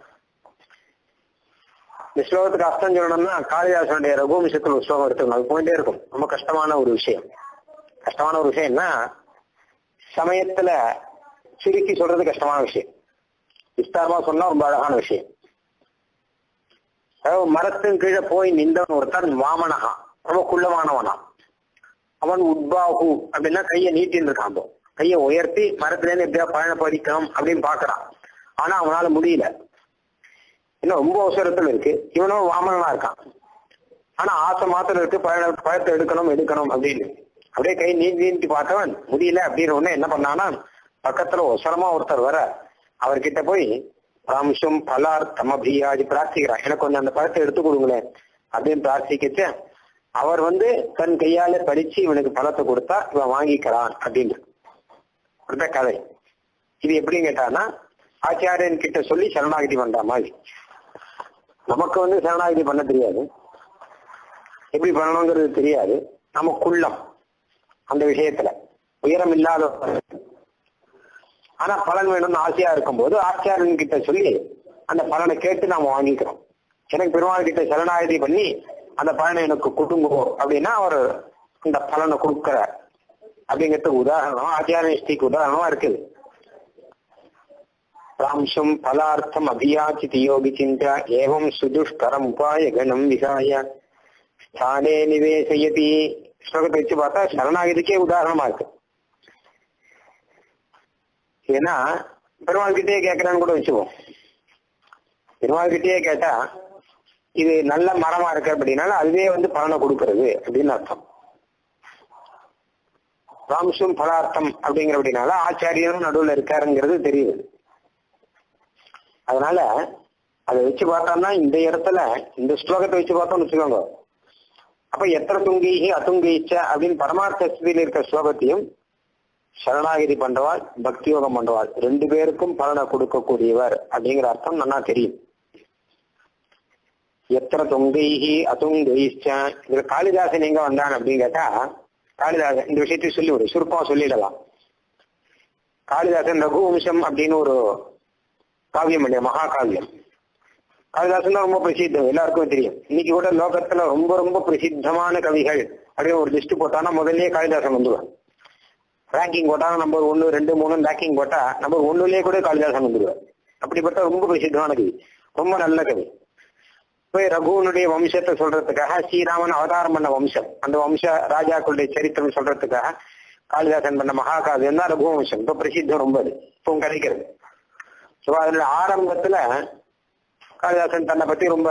இந்த ஸ்லோகத்துக்கு அர்த்தம் சொல்லணும்னா காளிதாசனுடைய ரகுவம்சத்துல ஒரு ஸ்லோகம் எடுத்துக்கணும், அது போயிட்டே இருக்கும். ரொம்ப கஷ்டமான ஒரு விஷயம். கஷ்டமான ஒரு விஷயம்னா சமயத்துல சுருக்கி சொல்றது கஷ்டமான விஷயம், விஸ்தாரமா சொன்னா ரொம்ப அழகான விஷயம். அதாவது மரத்தின் கீழே போய் நின்றவன் ஒருத்தன் வாமனகா, ரொம்ப குள்ளமானவனா. அவன் உட்பாகு அப்படின்னா கையை நீட்டின்னு இருக்கான், கையை உயர்த்தி மரத்துல இருந்து எப்படியா பழன பறிக்கணும் அப்படின்னு பாக்குறான். ஆனா அவனால முடியல, இன்னும் ரொம்ப அவசரத்துல இருக்கு. இவனும் வாமனனா இருக்கான், ஆனா ஆசை மாத்திரம் இருக்கு பழத்தை எடுக்கணும் அப்படின்னு. அப்படியே கை நீட்டி பார்த்தவன் முடியல அப்படின்னு ஒண்ணு என்ன பண்ணானா பக்கத்துல அவசரமா ஒருத்தர் வர அவர்கிட்ட போய் ராம்சும் பலார்த்தம் அபியாதி பிரார்த்திக்கிறான், எனக்கு கொஞ்சம் அந்த பழத்தை எடுத்து கொடுங்களேன் அப்படின்னு பிரார்த்திக்கிச்சு. அவர் தன் கையால பறிச்சு இவனுக்கு பழத்தை கொடுத்தா இவன் வாங்கிக்கிறான் அப்படின்னு கதை. இது எப்படின்னு கேட்டான்னா ஆச்சாரியன் கிட்ட சொல்லி சரணாகதி பண்ற மாதிரி. நமக்கு சரணாகதி பண்ண தெரியாது, எப்படி பண்ணணுங்கிறது தெரியாது. நம்ம குள்ளம் அந்த விஷயத்துல உயரம் இல்லாத, ஆனா பலன் வேணும்னு ஆசையா இருக்கும்போது ஆச்சாரியன் கிட்ட சொல்லி அந்த பலனை கேட்டு நாம வாங்கிக்கிறோம். எனக்கு பெருமாள் கிட்ட சரணாகதி பண்ணி அந்த பலனை எனக்கு கொடுங்கோ அப்படின்னா அவர் இந்த பலனை கொடுக்கிறார் அப்படிங்கிறதுக்கு உதாரணம் ஆச்சாரியஷ்டிக்கு உதாரணமா இருக்குது. ராம்சும் பலார்த்தம் அபியாச்சிதி யோகி சிந்தா ஏவம் சுதுஷ்கரம் உபாய கணம் விகாய ஸ்தானே நிவேசயதி. ஸ்லோகத்தை வச்சு பார்த்தா சரணாகதிக்கே உதாரணமா இருக்கு. ஏன்னா பெருமாள் கிட்டே கேட்கறான்னு கூட வச்சுப்போம். பெருமாள் கிட்டே கேட்டா இது நல்ல மரமா இருக்கு அப்படின்னால அதுவே பலனை கொடுக்கறது அப்படின்னு அர்த்தம். ராம்சும் பலார்த்தம் அப்படிங்கிற அப்படின்னால ஆச்சாரியரும் நடுவில் இருக்காருங்கிறது தெரியுது. அதனால அதை வச்சு பார்த்தோம்னா இந்த இடத்துல இந்த ஸ்லோகத்தை வச்சு பார்த்தோம்னு வச்சுக்கோங்க. அப்ப எத்தனை துங்கி அத்துங்கிச்ச அப்படின்னு பரமார்த்த ஸ்திதியில் இருக்கிற ஸ்லோகத்தையும் சரணாகிதி பண்றவாள் பக்தி யோகம் பண்றவாள் ரெண்டு பேருக்கும் பலனை கொடுக்கக்கூடியவர் அப்படிங்கிற அர்த்தம் நல்லா தெரியும். எத்தனை தொங்கைஹி அதுங்கைச்ச இதுல காளிதாசன் எங்க வந்தான் அப்படின்னு கேட்டா, காளிதாசன் இந்த விஷயத்தையும் சொல்லி சுருப்பமா சொல்லிடலாம். காளிதாசன் ரகுவம்சம் அப்படின்னு ஒரு காவியம் இல்லையா, மகாகாவியம். காளிதாசன் தான் ரொம்ப பிரசித்தம், எல்லாருக்கும் தெரியும். இன்னைக்கு கூட லோகத்துல ரொம்ப ரொம்ப பிரசித்தமான கவிகள் அப்படின்னு ஒரு லிஸ்ட் போட்டானா முதல்லயே காளிதாசன் வந்துடுவான். ரேங்கிங் போட்டா நம்பர் 1, 2, 3 ரேங்கிங் போட்டா நம்பர் 1லயே கூட காளிதாசன் வந்துடுவார். அப்படிப்பட்ட ரொம்ப பிரசித்தமான கவி, ரொம்ப நல்ல கவி. போய் ரகுவனுடைய வம்சத்தை சொல்றதுக்காக, ஸ்ரீராமன் அவதாரம் பண்ண வம்சம், அந்த வம்ச ராஜாக்களுடைய சரித்திரம் சொல்றதுக்காக காளிதாசன் பண்ண மகாகாவியம் தான் ரகுவம்சம். இப்ப பிரசித்தம் ரொம்ப அது இப்போ கிடைக்கிறது. ஸோ அதுல ஆரம்பத்துல காளிதாசன் தன்னை பத்தி ரொம்ப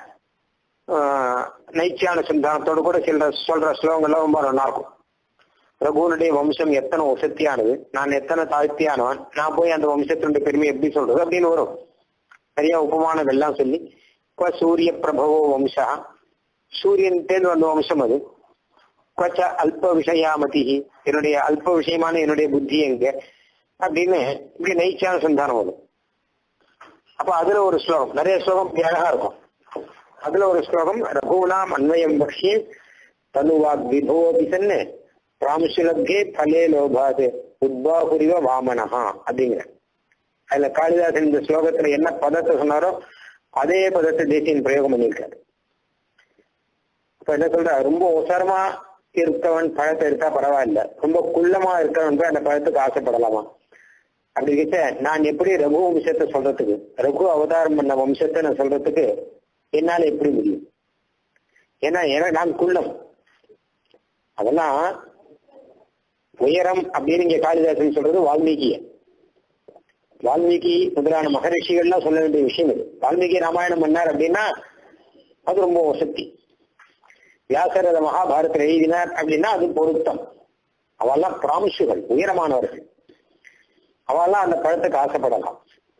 நைச்சியான சிந்தானத்தோடு கூட சொல்ற ஸ்லோகங்கள்லாம் ரொம்ப நல்லா இருக்கும். ரகுவனுடைய வம்சம் எத்தனை வசத்தியானது, நான் எத்தனை தாழ்த்தியானவன், நான் போய் அந்த வம்சத்தினுடைய பெருமை எப்படி சொல்றது அப்படின்னு வரும். நிறைய உபமானம் எல்லாம் சொல்லி சூரிய பிரபவோ வம்சா, சூரியன் தேர்ந்து வந்த வம்சம் அது. கொச்ச அல்ப விஷயாமதி, என்னுடைய அல்ப விஷயமான என்னுடைய புத்தி எங்க அப்படின்னு இப்படி நைச்சியான சந்தானம் வரும். அப்ப அதுல ஒரு ஸ்லோகம், நிறைய ஸ்லோகம் அழகா இருக்கும். அதுல ஒரு ஸ்லோகம் ரகுனாம் அன்வயம் பக்ஷி தனுவாக் விபோபிசன்னு ராமசுலப்கே பலே லோபாது உத்பாகுரிவ வாமனஹா அப்படிங்கிற. அதுல காளிதாசன் இந்த ஸ்லோகத்துல என்ன பதத்தை சொன்னாரோ அதே பதத்தை தேசியன் பிரயோகம் பண்ணியிருக்காரு. இப்ப என்ன சொல்ற, ரொம்ப உசரமா இருக்கவன் பழத்தை எடுத்தா பரவாயில்ல, ரொம்ப குள்ளமா இருக்கவன் போய் அந்த பழத்துக்கு ஆசைப்படலாமா அப்படிங்கிட்ட, நான் எப்படி ரகு வம்சத்தை சொல்றதுக்கு, ரகு அவதாரம் பண்ண வம்சத்தை நான் சொல்றதுக்கு என்னால எப்படி முடியும்? ஏன்னா நான் குள்ளம். அதெல்லாம் உயரம் அப்படின்னு இங்க காளிதாசன் சொல்றது வால்மீகிய. வால்மீகி முதலான மகரிஷிகள்லாம் சொல்ல வேண்டிய விஷயம் இது. வால்மீகி ராமாயணம் பண்ணார் அப்படின்னா அது ரொம்ப வசதி. வியாசர் அதை மகாபாரத்தில் எழுதினார் அப்படின்னா அது பொருத்தம். அவெல்லாம் பிராமிஷுகள், உயரமானவர்கள். அவெல்லாம் அந்த பழத்துக்கு ஆசைப்படலாம்.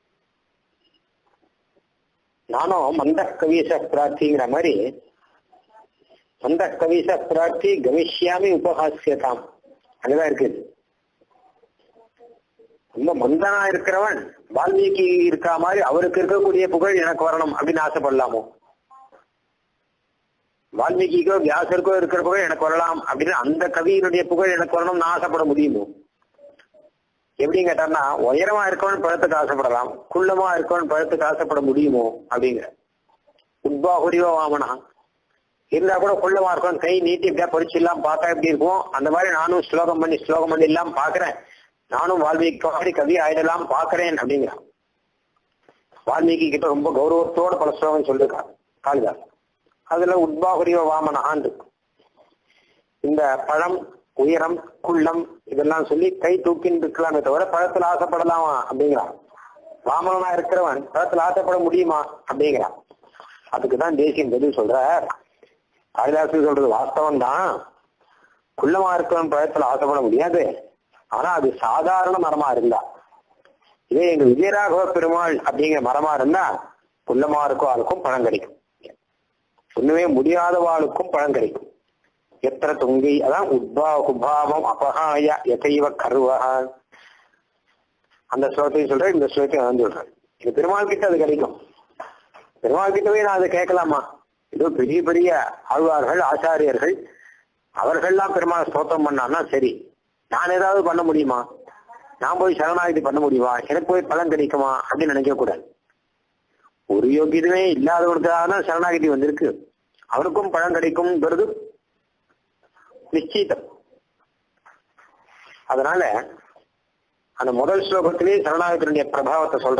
நானும் மந்த கவீச பிரார்த்திங்கிற மாதிரி, மந்த கவீச பிரார்த்தி கவிஷ்யாமி உபஹாசியதாம் அதுதான் இருக்குது. ரொம்ப மந்தனா இருக்கிறவன் வால்மீகி இருக்கா மாதிரி அவருக்கு இருக்கக்கூடிய புகழ் எனக்கு வரணும் அப்படின்னு ஆசைப்படலாமோ? வால்மீகிக்கோ வியாசருக்கோ இருக்கிற புகழ் எனக்கு வரலாம் அப்படின்னு அந்த கவியினுடைய புகழ் எனக்கு வரணும்னு ஆசைப்பட முடியுமோ? எப்படின்னு கேட்டார்னா, உயரமா இருக்கவன் பழத்துக்கு ஆசைப்படலாம், குள்ளமா இருக்கவன் பழத்துக்கு ஆசைப்பட முடியுமோ அப்படிங்கிற. உத்பாகுரிவ வாமனா இருந்தா கூட குள்ளமா இருக்கவன் கை நீட்டி எப்படியா பறிச்சு எல்லாம் பார்த்தா எப்படி இருக்கும், அந்த மாதிரி நானும் ஸ்லோகம் பண்ணி எல்லாம் பாக்குறேன், நானும் வால்மீகி மாதிரி கவி ஆயிடலாம் பாக்குறேன் அப்படிங்கிறான். வால்மீகி கிட்ட ரொம்ப கௌரவத்தோட பல ஸ்லோகம் சொல்லிருக்கான் காளிதாஸ். அதுல உத்பாகுரிவ வாமனான் இருக்கு. இந்த பழம், உயரம், குள்ளம் இதெல்லாம் சொல்லி கை தூக்கின்னு இருக்கலாமே தவிர பழத்துல ஆசைப்படலாமா அப்படிங்கிறான். வாமனா இருக்கிறவன் பழத்துல ஆசைப்பட முடியுமா அப்படிங்கிறான். அதுக்குதான் தேசியம் பதில் சொல்ற. காளிதாசன் சொல்றது வாஸ்தவம் தான், குள்ளமா இருக்கிறவன் பழத்துல ஆசைப்பட முடியாது, ஆனா அது சாதாரண மரமா இருந்தா. இதே எங்க விஜயராகவ பெருமாள் அப்படிங்கிற மரமா இருந்தா குள்ளமா இருக்கோ அதுக்கும் பழம் கிடைக்கும், ஒண்ணுமே முடியாதவாளுக்கும் பழம் கிடைக்கும். எத்தனை தொங்கி அதான் உபாவம் அபகாய எதைவ கருவா அந்த ஸ்லோகத்தையும் சொல்றேன், இந்த ஸ்லோகத்தையும் நான் சொல்றேன். இது பெருமாள் கிட்ட அது கிடைக்கும். பெருமாள் கிட்டவே நான் அதை கேட்கலாமா? ஏதோ பெரிய பெரிய ஆழ்வார்கள், ஆச்சாரியர்கள் அவர்கள்லாம் பெருமாள் ஸ்தோத்திரம் பண்ணான்னா சரி, நான் ஏதாவது பண்ண முடியுமா? நான் போய் சரணாகதி பண்ண முடியுமா? எனக்கு போய் பலன் கிடைக்குமா அப்படின்னு நினைக்க கூடாது. ஒரு யோகியதுமே இல்லாதவனுக்காக தான் சரணாகதி வந்திருக்கு, அவனுக்கும் பலன் கிடைக்கும்ங்கிறது நிச்சயித்தம். அதனால அந்த முதல் ஸ்லோகத்திலேயே சரணாகத்தினுடைய பிரபாவத்தை சொல்ற.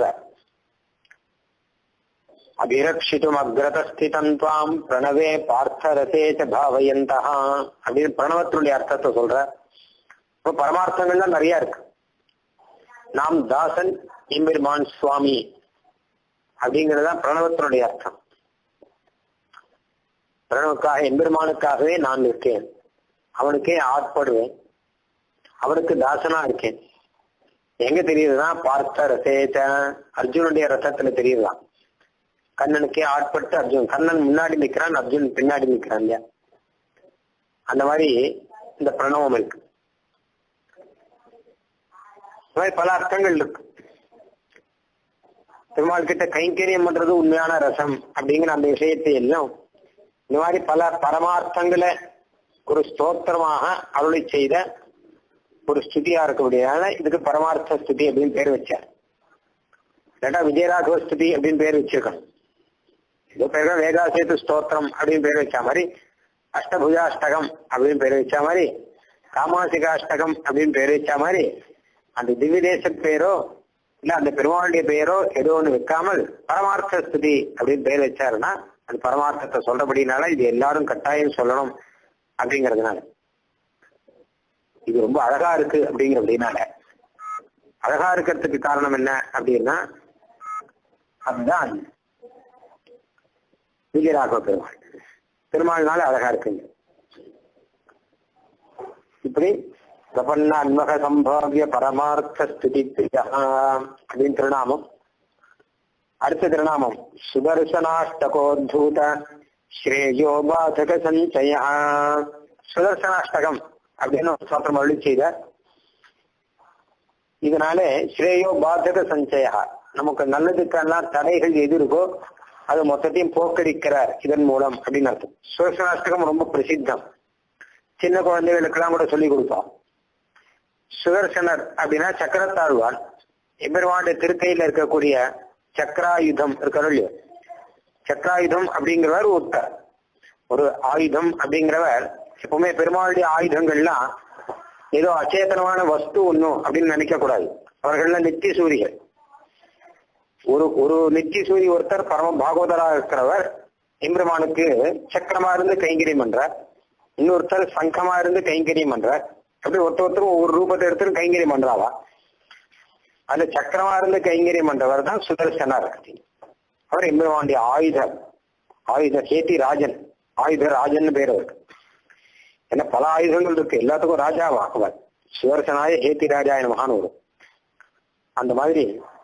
அபிரக்ஷித்தும் அக்ரதஸ்திதம் துவாம் பிரணவே பார்த்தரசே பாவயந்தா அப்படின்னு பிரணவத்தினுடைய அர்த்தத்தை சொல்ற. இப்ப பரமார்த்தங்கள்லாம் நிறைய இருக்கு. நாம் தாசன் எம்பெருமான் சுவாமி அப்படிங்கறதுதான் பிரணவத்தினுடைய அர்த்தம். பிரணவுக்காக எம்பெருமானுக்காகவே நான் இருக்கேன், அவனுக்கே ஆட்படுவேன், அவனுக்கு தாசனா இருக்கேன். எங்க தெரியுதுதான் பார்த்த ரசேச்ச அர்ஜுனுடைய ரசத்துல தெரியுதுதான். கண்ணனுக்கே ஆட்பட்டு அர்ஜுன், கண்ணன் முன்னாடி நிற்கிறான், அர்ஜுன் பின்னாடி நிற்கிறான் இல்லையா? அந்த மாதிரி இந்த பிரணவம் இருக்கு. இந்த மாதிரி பல அர்த்தங்கள் இருக்கு. பெருமாள் கிட்ட கைங்கரியம் பண்றது உண்மையான ரசம் அப்படிங்கிற அந்த விஷயத்தை எல்லாம் இந்த மாதிரி பல பரமார்த்தங்களை ஒரு ஸ்தோத்திரமாக அருளை செய்த ஒரு ஸ்துதியா இருக்கக்கூடியதால இதுக்கு பரமார்த்த ஸ்துதி அப்படின்னு பேர் வச்சார். இல்லாட்டா விஜயராகவ ஸ்துதி அப்படின்னு பேர் வச்சிருக்கணும். இதோ பேர் வேகாசேத்து ஸ்தோத்திரம் அப்படின்னு பேர் வச்ச மாதிரி, அஷ்டபுஜாஷ்டகம் அப்படின்னு பேர் வச்ச மாதிரி, காமாசிகாஷ்டகம் அப்படின்னு பேர் வச்ச மாதிரி, அந்த திவ்ய தேச பேரோ இல்ல அந்த பெருமாளுடைய பெயரோ ஏதோ ஒண்ணு வைக்காமல் பரமார்த்த ஸ்துதி அப்படின்னு பேர் வச்சாருன்னா அது பரமார்த்தத்தை சொல்றபடினால இது எல்லாரும் கட்டாயம் சொல்லணும் அப்படிங்கறதுனால. இது ரொம்ப அழகா இருக்கு அப்படிங்கிறபடினால. அழகா இருக்கிறதுக்கு காரணம் என்ன அப்படின்னா அதுதான் விஜயராகவ பெருமாள். பெருமாள்னால அழகா இருக்குங்க. இப்படி பிரபன்ன அன்மக சம்பாவிய பரமார்த்த ஸ்துதி அப்படின்னு திருநாமம். அடுத்த திருநாமம் சுதர்சனாஷ்டகோத்தூத ஸ்ரேயோ பாதக சஞ்சய. சுதர்சனாஷ்டகம் அப்படின்னு ஒரு ஸ்தோத்திரம் அருளி செய்த. இதனால ஸ்ரேயோ பாதக சஞ்சய, நமக்கு நல்லதுக்கெல்லாம் தடைகள் எது இருக்கோ அது மொத்தத்தையும் போக்கடிக்கிறார் இதன் மூலம் அப்படின்னு அர்த்தம். சுதர்சனாஷ்டகம் ரொம்ப பிரசித்தம். சின்ன குழந்தைகளுக்கு எல்லாம் கூட சொல்லி கொடுப்போம். சுதர்சனர் அப்படின்னா சக்கரத்தாழ்வான். எம்பெருமானுடைய திருக்கையில இருக்கக்கூடிய சக்கராயுதம் இருக்கிற சக்கராயுதம் அப்படிங்கிறவர் ஒருத்தர். ஒரு ஆயுதம் அப்படிங்கிறவர் எப்பவுமே பெருமாளுடைய ஆயுதங்கள்லாம் ஏதோ அச்சேதனமான வஸ்து ஒண்ணும் அப்படின்னு நினைக்க கூடாது. அவர்கள்லாம் நித்திய சூரிகள். ஒரு நித்திய சூரி ஒருத்தர் பரம பாகவதராக இருக்கிறவர் எம்பெருமானுக்கு சக்கரமா இருந்து கைங்கரியம் பண்றார். இன்னொருத்தர் சங்கமா இருந்து கைங்கரியம் பண்றார். அப்படி ஒருத்தரும் ஒவ்வொரு ரூபத்தை எடுத்து கைங்கரியம் பண்றாவா. அதுல சக்கரமா இருந்து கைங்கரியம் பண்றவர் தான் சுதர்சனர். அவர் எம்பெருமானுடைய ஆயுத கேதி ராஜன், ஆயுத ராஜன் பேர் அவருக்கு. ஏன்னா பல ஆயுதங்கள் இருக்கு, எல்லாத்துக்கும் ராஜாவாக்குவார். சுதர்சனாய ஹேத்தி ராஜாய மகான் வரும். அந்த மாதிரி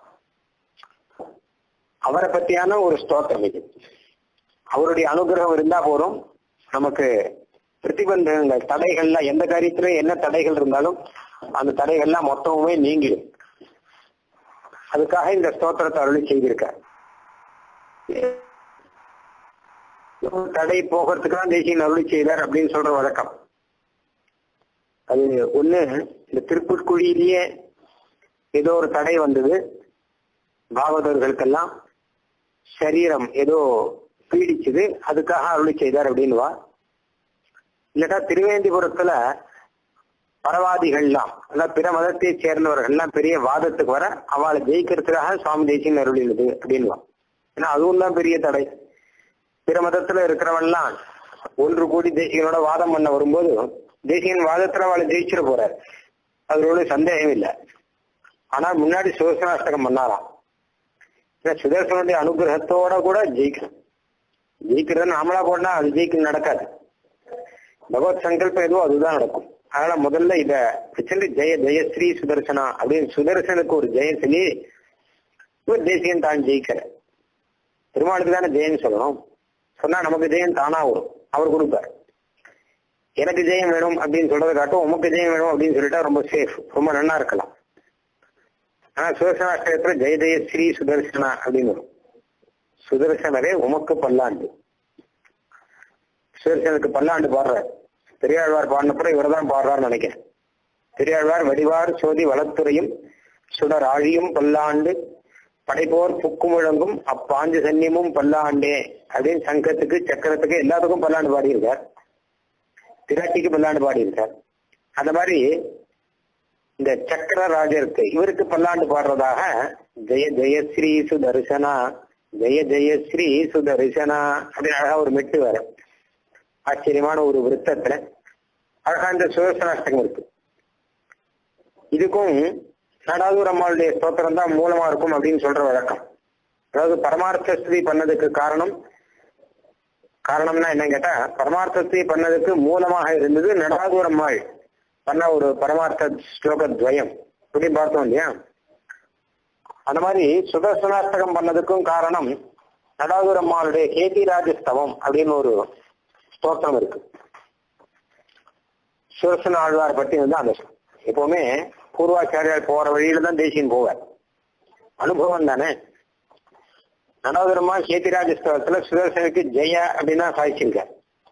அவரை பத்தியான ஒரு ஸ்தோத்திரம் இது. அவருடைய அனுகிரகம் இருந்தா போதும், நமக்கு பிரதிபந்தங்கள் தடைகள்லாம் எந்த காரியத்திலும் என்ன தடைகள் இருந்தாலும் அந்த தடைகள்லாம் மொத்தமுமே நீங்கிடும். அதுக்காக இந்த ஸ்தோத்திரத்தை அருளி செய்திருக்கார். தடை போகிறதுக்குதான் தேசியன் அருளி செய்தார் அப்படின்னு சொல்ற வழக்கம். அது ஒண்ணு, இந்த திருப்புட்குழியிலேயே ஏதோ ஒரு தடை வந்தது, பாகவதர்களுக்கெல்லாம் சரீரம் ஏதோ பீடிச்சுது, அதுக்காக அருளி செய்தார் அப்படின்வா. இல்லட்டா திருவேந்திபுரத்துல பரவாதிகள்லாம் அதாவது பிற மதத்தை சேர்ந்தவர்கள்லாம் பெரிய வாதத்துக்கு வர அவளை ஜெயிக்கிறதுக்காக சுவாமி தேசியன் அருளினது அப்படின்வா. ஏன்னா அதுவும் தான் பெரிய தடை. பிற மதத்துல இருக்கிறவன்லாம் ஒன்று கூடி தேசிகனோட வாதம் பண்ண வரும்போது தேசிகன் வாதத்துல அவளை ஜெயிச்சிட போறாரு, அதோட சந்தேகம் இல்லை. ஆனா முன்னாடி சுதர்சனாஷ்டகம் பண்ணாராம். ஏன்னா சுதர்சனுடைய அனுகிரகத்தோட கூட ஜெயிக்கணும். ஜெயிக்கிறது நாமளா போனா அது ஜெயிக்க நடக்காது. பகவத் சங்கல்பம் எதுவோ அதுதான் நடக்கும். அதனால முதல்ல இத சொல்லி ஜெய ஜெயஸ்ரீ சுதர்சனா அப்படின்னு சுதர்சனுக்கு ஒரு ஜெயம் சொல்லி இவர் தேசியன் தான் ஜெயிக்கிற. பெருமாளுக்கு தானே ஜெயம் சொல்லணும். சொன்னா நமக்கு ஜெயம் தானா வரும், அவர் கொடுப்பார். எனக்கு ஜெயம் வேணும் அப்படின்னு சொல்றதை காட்டும் உமக்கு ஜெயம் வேணும் அப்படின்னு சொல்லிட்டா ரொம்ப சேஃப், ரொம்ப நல்லா இருக்கலாம். ஆனா சுதர்சனாஷ்டகத்துல ஜெய ஜெயஸ்ரீ சுதர்சனா அப்படின்னு வரும். சுதர்சனரே உமக்கு பல்லாண்டு. சுதர்சனுக்கு பல்லாண்டு பாடுறார். பெரியாழ்வார் பாடினப்புறம் இவர் தான் பாடுறாருன்னு நினைக்கிறேன். பெரியாழ்வார் வடிவார் சோதி வளத்துறையும் சுடர் ஆழியும் பல்லாண்டு படைப்போர் புக்கு முழங்கும் அப்பாஞ்சு சன்னியமும் பல்லாண்டே அப்படின்னு சங்கத்துக்கு சக்கரத்துக்கு எல்லாத்துக்கும் பல்லாண்டு பாடியிருக்கார். திராட்டிக்கு பல்லாண்டு பாடியிருக்கார். அந்த மாதிரி இந்த சக்கரராஜருக்கு இவருக்கு பல்லாண்டு பாடுறதாக ஜெய ஜெயஸ்ரீ சுதர்சனா ஜெய ஜெயஸ்ரீ சுதர்சனா அப்படின்னு அழகா ஒரு மெட்டு வர ஆச்சரியமான ஒரு விருத்தத்துல அழகா இந்த சுதர்சனாஷ்டகம் இருக்கு. இதுக்கும் நடாதூர் அம்மாளுடைய ஸ்தோத்திரம் தான் மூலமா இருக்கும் அப்படின்னு சொல்ற வழக்கம். அதாவது பரமார்த்த ஸ்துதி பண்ணதுக்கு காரணம் காரணம்னா என்னன்னு கேட்டா, பரமார்த்தத்தை பண்ணதுக்கு மூலமாக இருந்தது நடாதூரம்மாள் பண்ண ஒரு பரமார்த்த ஸ்லோக துவயம் அப்படின்னு பார்த்தோம் இல்லையா. அந்த மாதிரி சுதர்சனாஷ்டகம் பண்ணதுக்கும் காரணம் நடாதூரம்மாளுடைய கேதிராஜஸ்தவம் அப்படின்னு ஒரு ஸ்தோத்திரம் இருக்கு. சுதர்சன ஆழ்வார் பற்றி அந்த எப்பவுமே பூர்வாச்சாரியால் போற வழியில தான் தேசியன் போவார், அனுபவம் தானே. நடாதூரம்மா கேதிராஜஸ்தவத்துல சுதர்சனுக்கு ஜெய அப்படின்னா சாதிச்சிருக்க.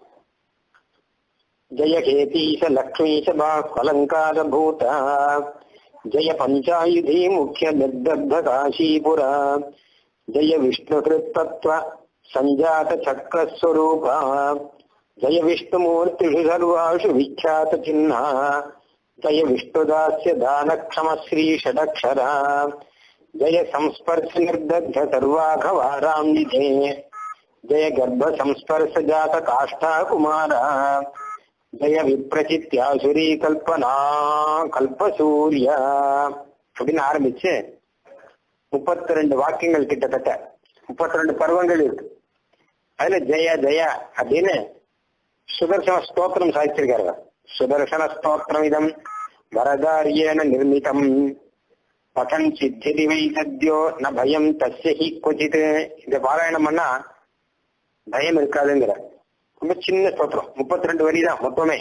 ஜெய கேதீச லக்ஷ்மீச அலங்கார பூத ஜெய பஞ்சாயுதி முக்கிய நிர்தக்த காஷீபுர ஜெய விஷ்ணுகிருத்தத்வ சஞ்சாத சக்கரஸ்வரூப ஜெய விஷ்ணுமூர்த்திஷு சர்வாஷு விக்யாத சின்ன ஜெய விஷ்ணுதாஸ்ய தானக்ஷம ஸ்ரீ ஷடக்ஷர ஜெய சம்ஸ்பர்ஷ நிர்தக்த சர்வாகவாராம் நிதே ஜெய கர்ப்ப சம்ஸ்பர்ஷ ஜாத காஷ்டா குமார ஜெய விப்ரசித்யாசுரி கல்பனா கல்பசூரிய அப்படின்னு ஆரம்பிச்சு 32 வாக்கியங்கள், கிட்டத்தட்ட 32 பருவங்கள் இருக்கு. அதுல ஜெய ஜெய அப்படின்னு சுதர்சன ஸ்தோத்திரம் சாதிச்சிருக்காரு. சுதர்சன ஸ்தோத்திரம் இதம் வரதாரியேன நிர்மிதம் பகன் சித்தி வை சத்யோ ந பயம் தஸ்ய ஹி கொச்சித். இந்த பாராயணம் பண்ணா பயம் இருக்காதுங்கிற ரொம்ப சின்ன ஸ்தோத்திரம். 32 வரி தான் மொத்தமே.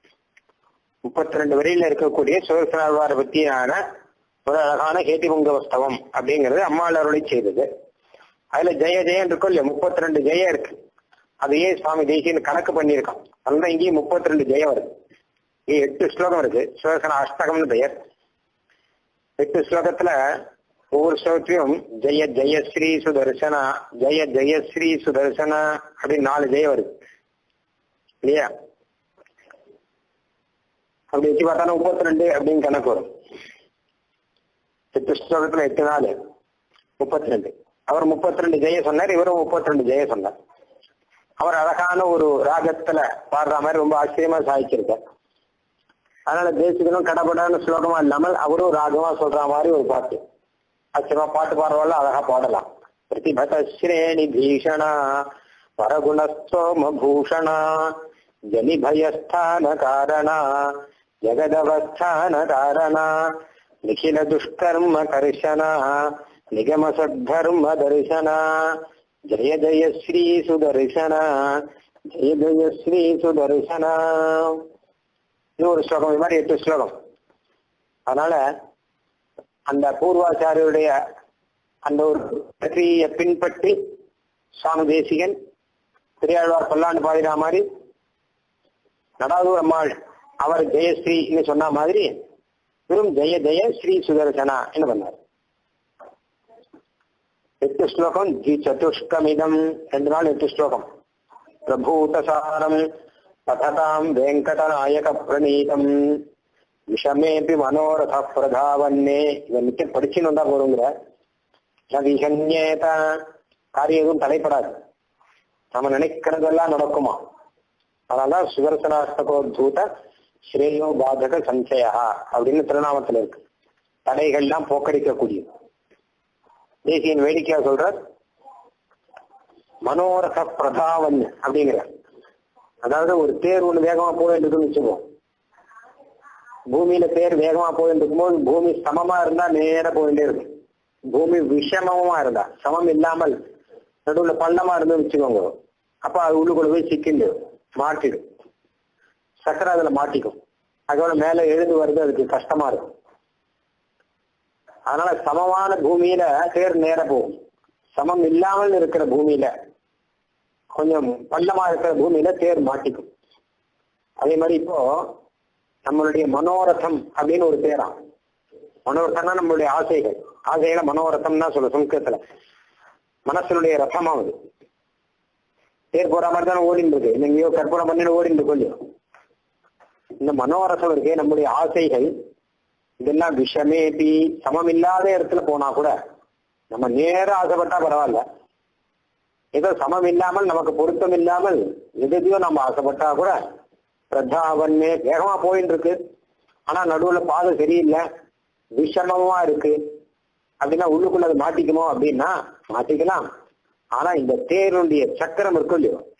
32 வரியில இருக்கக்கூடிய சுதர்சனாழ்வாரை பத்தியான ஒரு அழகான கேதிபுங்கவஸ்தவம் அப்படிங்கிறது அம்மாள் அருளை செய்தது. அதுல ஜெய ஜெயன் இருக்கும் இல்லையா, 32 ஜெயம் இருக்கு. அதையே சுவாமி தேசியன் கணக்கு பண்ணியிருக்கான். அதுதான் இங்கேயும் 32 ஜெயம் வருது. இங்கே 8 ஸ்லோகம் இருக்கு. சுதர்சன அஷ்டகம்னு பெயர். 8 ஸ்லோகத்துல ஒவ்வொரு ஸ்லோகத்திலையும் ஜெய ஜெயஸ்ரீ சுதர்சனா ஜெய ஜெயஸ்ரீ சுதர்சனா அப்படின்னு 4 ஜெயம் வருது இல்லையா. அப்படி வச்சு பார்த்தாலும் 32 அப்படின்னு கணக்கு வரும். 8 ஸ்லோகத்துல 8 நாள் 32. அவர் 32 ஜெய சொன்னார், இவரும் 32 ஜெய சொன்னார். அவர் அழகான ஒரு ராகத்துல பாடுற மாதிரி ரொம்ப ஆச்சரியமா சாதிச்சிருக்கார். அதனால தேசிகனும் கடப்படான ஸ்லோகமா இல்லாமல் அவரும் ராகமா சொல்ற மாதிரி ஒரு பாட்டு ஆச்சரியமா பாட்டு பாடுறவாள் அழகா பாடலாம். பிரதிபத ஸ்ரேணி பீஷணா பரகுணஸ்தோம பூஷணா ஜலிபயஸ்தான காரணா ஜகதவஸ்தான காரணா நிகில துஷ்கர்ம கர்ஷனா நிகம சத்தர்ம தர்சனா ஜெய ஜெய ஸ்ரீ சுதர்சனா ஜெய ஜெய ஸ்ரீ சுதர்சனா. இது ஒரு ஸ்லோகம். இது மாதிரி 8 ஸ்லோகம். அதனால அந்த பூர்வாச்சாரியுடைய அந்த ஒரு வெற்றியை பின்பற்றி சுவாமி தேசிகன் பெரியாழ்வார் பல்லாண்டு பாடின மாதிரி நடாதூரம்மாள் அவர் ஜெயஸ்ரீன்னு சொன்ன மாதிரி வெறும் ஜெய ஜெய ஸ்ரீ சுதர்சனா என்ன பண்ணார். 8 ஸ்லோகம். ஜி சதுஷ்கமிதம் 2 நாள் 8 ஸ்லோகம். பிரபூதசாரம் பததாம் வெங்கடநாயக பிரணீதம் விஷமேபி மனோரத பிரதாவன்னே. இதை நிச்சயம் படிச்சுன்னு வந்தா போறோங்கிற விஷன்யேத காரியம் எதுவும் தலைப்படாது. நம்ம நினைக்கிறதெல்லாம் நடக்குமா. அதனால்தான் சுதர்சனாஷ்டகோத்பூத ஸ்ரேயோ பாதக சஞ்சயா அப்படின்னு திருநாமத்துல இருக்கு. தடைகள்லாம் போக்கடிக்கக்கூடிய தேசியன் வேடிக்கையா சொல்ற மனோரக பிரதாவன் அப்படிங்கிற. அதாவது ஒரு தேர் ஒண்ணு வேகமா போயிட்டு இருக்குன்னு வச்சுக்கோம். பூமியில தேர் வேகமா போயிட்டு இருக்கும்போது பூமி சமமா இருந்தா நேர போயிட்டே இருக்கும். பூமி விஷமமா இருந்தா, சமம் இல்லாமல் நடுவுல பள்ளமா இருந்து வச்சுக்கோங்க, அப்ப அது உள்ளுக்குள்ள போய் சிக்கிண்டு மாட்டிடும். சக்கரை அதுல மாட்டிக்கும். அதோட மேல எழுந்து வருது, அதுக்கு கஷ்டமா இருக்கும். அதனால சமமான பூமியில தேர் நேர போகும். சமம் இல்லாமல் இருக்கிற பூமியில, கொஞ்சம் பள்ளமா இருக்கிற பூமியில தேர் மாட்டிக்கும். அதே மாதிரி இப்போ நம்மளுடைய மனோரதம் அப்படின்னு ஒரு தேரா. மனோரதம்னா நம்மளுடைய ஆசைகள். ஆசைகளை மனோரதம் தான் சொல்ல சம்ஸ்கிருதத்துல. மனசனுடைய ரசமாவது தேர் போற மாதிரி தானே ஓடிட்டு இருக்கு. எங்கேயோ கற்பனை பண்ணிட்டு ஓடிட்டு இருக்கோம். இந்த மனோரசம் இருக்கே, நம்முடைய ஆசைகள் இதெல்லாம் விஷமேபி சமம் இல்லாத இடத்துல போனா கூட நம்ம நேரம் ஆசைப்பட்டா பரவாயில்ல. ஏதோ சமம் இல்லாமல் நமக்கு பொருத்தம் இல்லாமல் எதையோ நம்ம ஆசைப்பட்டா கூட பிரதாவன்னே வேகமா போயிட்டு இருக்கு. ஆனா நடுவுல பாதை சரியில்லை, விஷமமா இருக்கு அப்படின்னா உள்ளுக்குள்ள அது மாட்டிக்குமோ அப்படின்னா மாட்டிக்கலாம். ஆனா இந்த தேருடைய சக்கரம் இருக்கும் இல்லையோ,